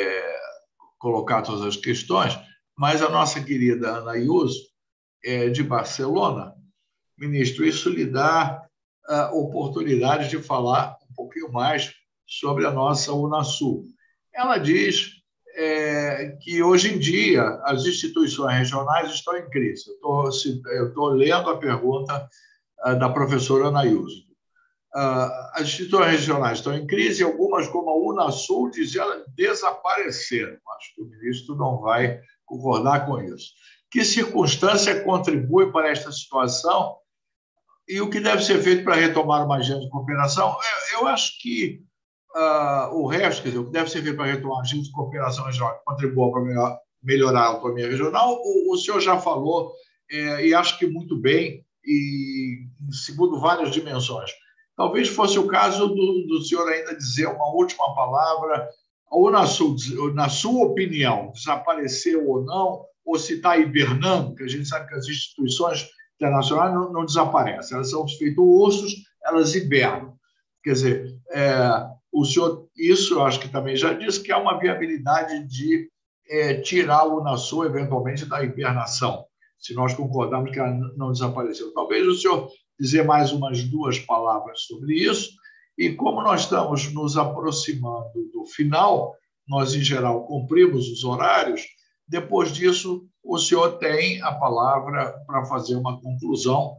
colocar todas as questões, mas a nossa querida Ana Ayuso, de Barcelona, ministro, isso lhe dá a oportunidade de falar um pouquinho mais sobre a nossa Unasul. Ela diz que, hoje em dia, as instituições regionais estão em crise. Eu estou lendo a pergunta da professora Ana Ayuso. As instituições regionais estão em crise, algumas, como a Unasul, diz ela, desapareceram. Acho que o ministro não vai concordar com isso. Que circunstância contribui para esta situação e o que deve ser feito para retomar uma agenda de cooperação? Eu acho que o resto, quer dizer, o que deve ser feito para retomar uma agenda de cooperação regional que contribua para melhorar a autonomia regional, o senhor já falou, e acho que muito bem, e segundo várias dimensões. Talvez fosse o caso do senhor ainda dizer uma última palavra, ou na sua opinião, desapareceu ou não, ou se está hibernando, que a gente sabe que as instituições internacionais não desaparecem, elas são feitas ossos, elas hibernam. Quer dizer, o senhor, isso eu acho que também já disse, que há uma viabilidade de tirar o Unasul, eventualmente, da hibernação, se nós concordarmos que ela não desapareceu. Talvez o senhor dizer mais umas duas palavras sobre isso, e como nós estamos nos aproximando do final, nós, em geral, cumprimos os horários, depois disso, o senhor tem a palavra para fazer uma conclusão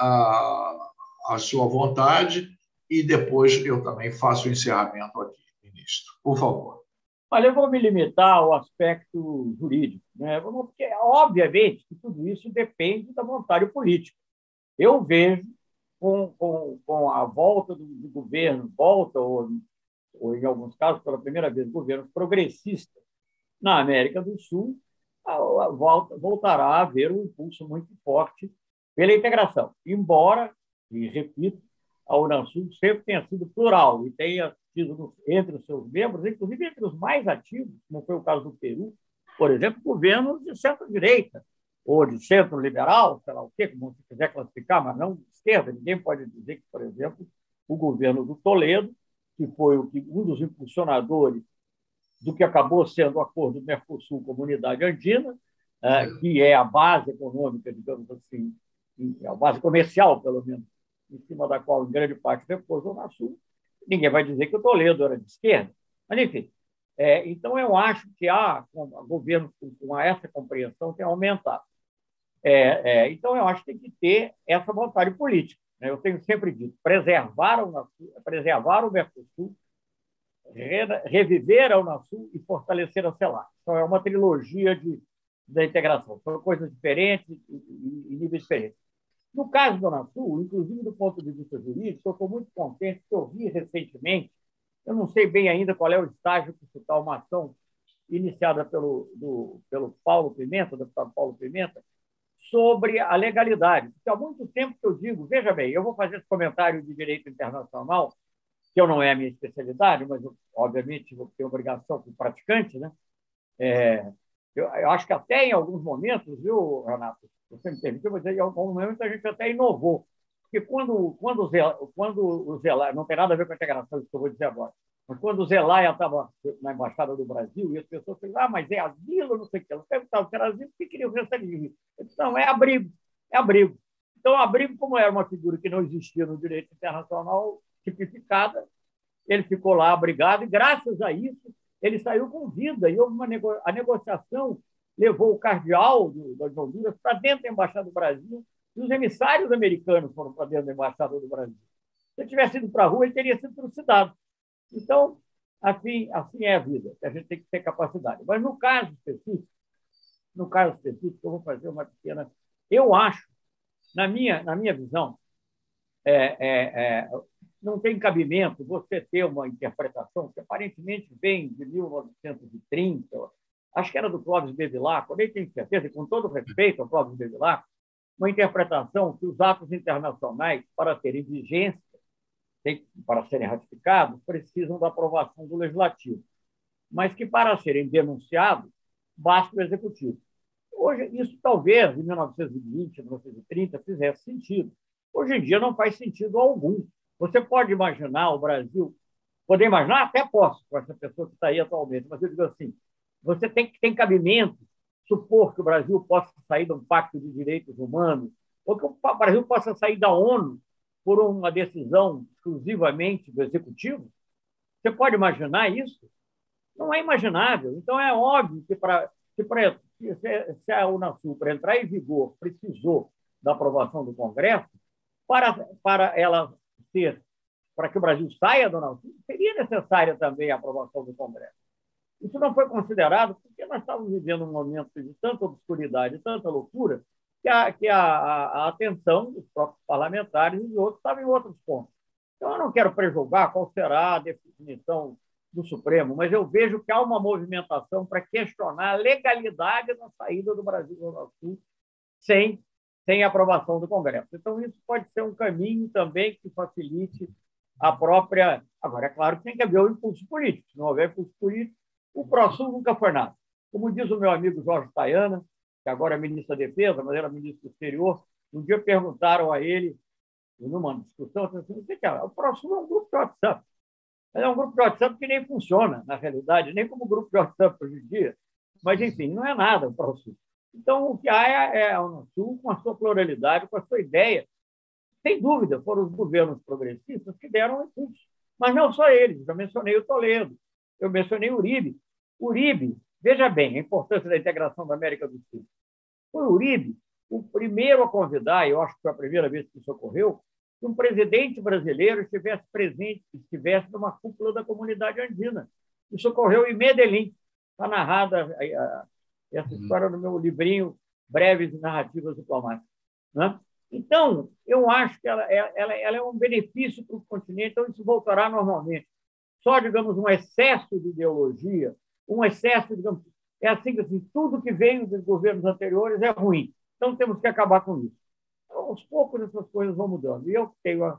à sua vontade, e depois eu também faço o encerramento aqui, ministro. Por favor. Olha, eu vou me limitar ao aspecto jurídico, né? Porque, obviamente, que tudo isso depende da vontade política. Eu vejo, com a volta do governo, ou, em alguns casos, pela primeira vez, governos progressistas na América do Sul, voltará a haver um impulso muito forte pela integração. Embora, e repito, a Unasul sempre tenha sido plural e tenha tido entre os seus membros, inclusive entre os mais ativos, como foi o caso do Peru, por exemplo, governos de centro-direita ou de centro-liberal, sei lá o quê, como se quiser classificar, mas não de esquerda. Ninguém pode dizer que, por exemplo, o governo do Toledo, que foi um dos impulsionadores do que acabou sendo o acordo do Mercosul-Comunidade Andina, que é a base econômica, digamos assim, a base comercial, pelo menos, em cima da qual, em grande parte, repousou na Sul. Ninguém vai dizer que o Toledo era de esquerda. Mas, enfim, então eu acho que o governo com essa compreensão tem aumentado. Então, eu acho que tem que ter essa vontade política, né? Eu tenho sempre dito, preservar o Mercosul, reviver a Unasul e fortalecer a CELAC. Então, é uma trilogia da integração. São coisas diferentes e níveis diferentes. No caso da Unasul, inclusive do ponto de vista jurídico, eu estou muito contente que eu vi recentemente, eu não sei bem ainda qual é o estágio que está uma ação iniciada pelo Paulo Pimenta, o deputado Paulo Pimenta, sobre a legalidade. Porque há muito tempo que eu digo, veja bem, eu vou fazer esse comentário de direito internacional, que eu não é a minha especialidade, mas eu, obviamente, vou ter obrigação como praticante, né? Eu acho que até em alguns momentos, viu, Renato, você me permite, eu vou dizer, em alguns momentos a gente até inovou. Porque quando o Zelaya, não tem nada a ver com a integração, isso que eu vou dizer agora, mas quando o Zelaya estava na Embaixada do Brasil, e as pessoas falavam, mas é asilo, não sei o que. Elas perguntavam se era asilo, porque queriam receber. Não, é abrigo, é abrigo. Então, o abrigo, como era uma figura que não existia no direito internacional tipificada, ele ficou lá abrigado, e graças a isso, ele saiu com vida. E houve a negociação levou o cardeal das Honduras para dentro da Embaixada do Brasil, e os emissários americanos foram para dentro da Embaixada do Brasil. Se ele tivesse ido para a rua, ele teria sido trucidado. Então, assim é a vida, a gente tem que ter capacidade. Mas no caso específico, eu vou fazer uma pequena. Eu acho, na minha visão, não tem cabimento você ter uma interpretação que aparentemente vem de 1930, acho que era do Clóvis Bevilacqua, eu nem tenho certeza, e com todo respeito ao Clóvis Bevilacqua, uma interpretação que os atos internacionais, para terem vigência, para serem ratificados, precisam da aprovação do Legislativo, mas que, para serem denunciados, basta o Executivo. Hoje, isso talvez, em 1920, 1930, fizesse sentido. Hoje em dia não faz sentido algum. Você pode imaginar o Brasil, poder imaginar, até posso, com essa pessoa que está aí atualmente, mas eu digo assim, você tem cabimento supor que o Brasil possa sair de um pacto de direitos humanos, ou que o Brasil possa sair da ONU por uma decisão exclusivamente do Executivo? Você pode imaginar isso? Não é imaginável. Então, é óbvio que se a Unasul, para entrar em vigor, precisou da aprovação do Congresso, para ela ser, para que o Brasil saia da Unasul, seria necessária também a aprovação do Congresso. Isso não foi considerado porque nós estávamos vivendo um momento de tanta obscuridade, tanta loucura, que a atenção dos próprios parlamentares e de outros estava em outros pontos. Então, eu não quero prejulgar qual será a definição do Supremo, mas eu vejo que há uma movimentação para questionar a legalidade da saída do Brasil do Sul sem aprovação do Congresso. Então, isso pode ser um caminho também que facilite a própria... Agora, é claro que tem que haver o impulso político. Se não houver impulso político, o ProSul nunca foi nada. Como diz o meu amigo Jorge Tayana, que agora é ministro da Defesa, mas era ministro do Exterior, um dia perguntaram a ele, numa discussão, assim, o que é? O ProSul é um grupo de WhatsApp. Mas é um grupo de WhatsApp que nem funciona, na realidade, nem como grupo de WhatsApp hoje em dia. Mas, enfim, não é nada o ProSul. Então, o que há é a Unasul com a sua pluralidade, com a sua ideia. Sem dúvida, foram os governos progressistas que deram impulso. Mas não só eles. Já mencionei o Toledo, eu mencionei o Uribe. Uribe, veja bem a importância da integração da América do Sul. Foi o Uribe o primeiro a convidar, e eu acho que foi a primeira vez que isso ocorreu, que um presidente brasileiro estivesse presente, estivesse numa cúpula da comunidade andina. Isso ocorreu em Medellín. Está narrada essa história no meu livrinho Breves Narrativas Diplomáticas, né? Então, eu acho que ela é um benefício para o continente, então isso voltará normalmente. Só, digamos, um excesso de ideologia, um excesso, digamos, assim, tudo que veio dos governos anteriores é ruim. Então, temos que acabar com isso. Então, aos poucos, essas coisas vão mudando. E eu tenho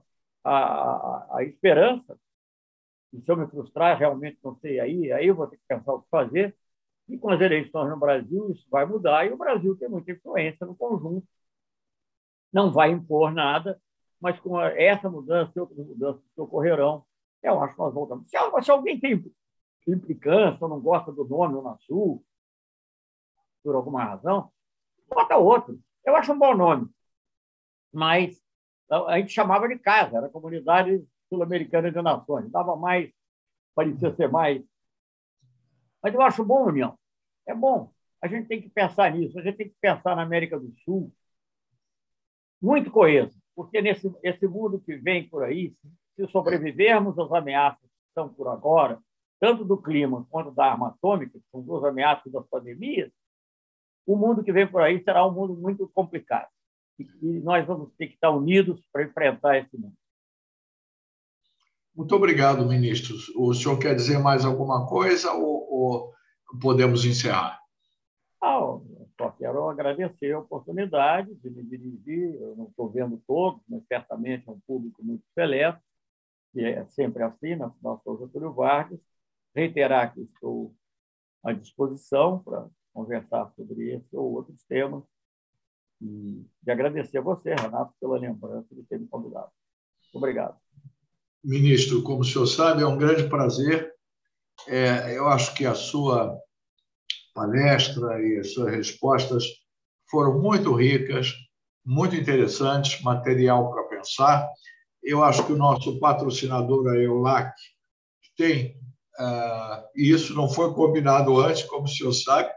a esperança, e se eu me frustrar, realmente não sei aí eu vou ter que pensar o que fazer, e com as eleições no Brasil, isso vai mudar, e o Brasil tem muita influência no conjunto. Não vai impor nada, mas com essa mudança e outras mudanças que ocorrerão, eu acho que nós voltamos. Se alguém tem implicância ou não gosta do nome Unasul, por alguma razão, bota outro. Eu acho um bom nome, mas A gente chamava de casa, era a Comunidade Sul-Americana de Nações. Dava mais, parecia ser mais. Mas eu acho bom, União. É bom. A gente tem que pensar nisso. A gente tem que pensar na América do Sul muito coeso, porque esse mundo que vem por aí, se sobrevivermos às ameaças que estão por agora, tanto do clima quanto da arma atômica, que são duas ameaças das pandemias, o mundo que vem por aí será um mundo muito complicado. E nós vamos ter que estar unidos para enfrentar esse mundo. Muito obrigado, ministro. O senhor quer dizer mais alguma coisa ou podemos encerrar? Só quero agradecer a oportunidade de me dirigir. Eu não estou vendo todos, mas certamente é um público muito seleto, que é sempre assim, na Fundação Getúlio Vargas. Reiterar que estou à disposição para conversar sobre esse ou outros temas. E agradecer a você, Renato, pela lembrança de ter me convidado. Muito obrigado. Ministro, como o senhor sabe, é um grande prazer. Eu acho que a sua palestra e as suas respostas foram muito ricas, muito interessantes, material para pensar. Eu acho que o nosso patrocinador, a EULAC, tem, e isso não foi combinado antes, como o senhor sabe,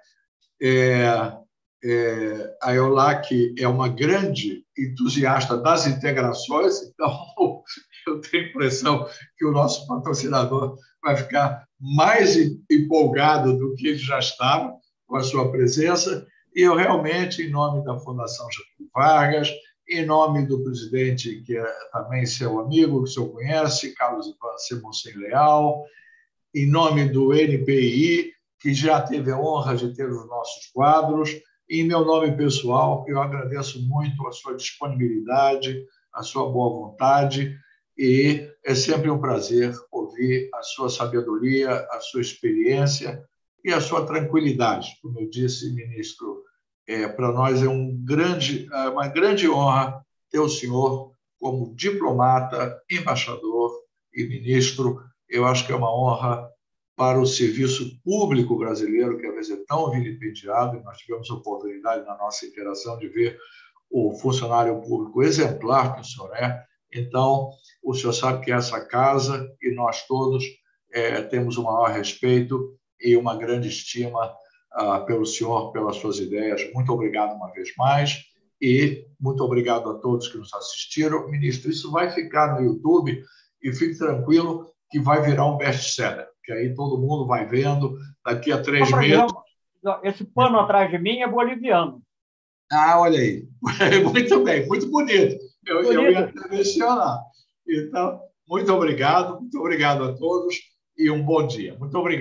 a EULAC é uma grande entusiasta das integrações, então eu tenho a impressão que o nosso patrocinador vai ficar mais empolgado do que ele já estava com a sua presença. E eu realmente, em nome da Fundação Getúlio Vargas, em nome do presidente, que é também seu amigo, que o senhor conhece, Carlos Ivan Semonsen Leal, em nome do NPI, que já teve a honra de ter os nossos quadros, em meu nome pessoal, eu agradeço muito a sua disponibilidade, a sua boa vontade, e é sempre um prazer ouvir a sua sabedoria, a sua experiência e a sua tranquilidade. Como eu disse, ministro, para nós é uma grande honra ter o senhor como diplomata, embaixador e ministro. Eu acho que é uma honra para o serviço público brasileiro, que às vezes é tão vilipendiado, e nós tivemos a oportunidade na nossa interação de ver o funcionário público exemplar que o senhor é. Então, o senhor sabe que essa casa e nós todos temos o maior respeito e uma grande estima pelo senhor, pelas suas ideias. Muito obrigado uma vez mais e muito obrigado a todos que nos assistiram. Ministro, isso vai ficar no YouTube e fique tranquilo que vai virar um best-seller, que aí todo mundo vai vendo daqui a 3 meses. Esse pano atrás de mim é boliviano. Olha aí. Muito bem, muito bonito. Eu ia até mencionar. Então, muito obrigado a todos e um bom dia. Muito obrigado.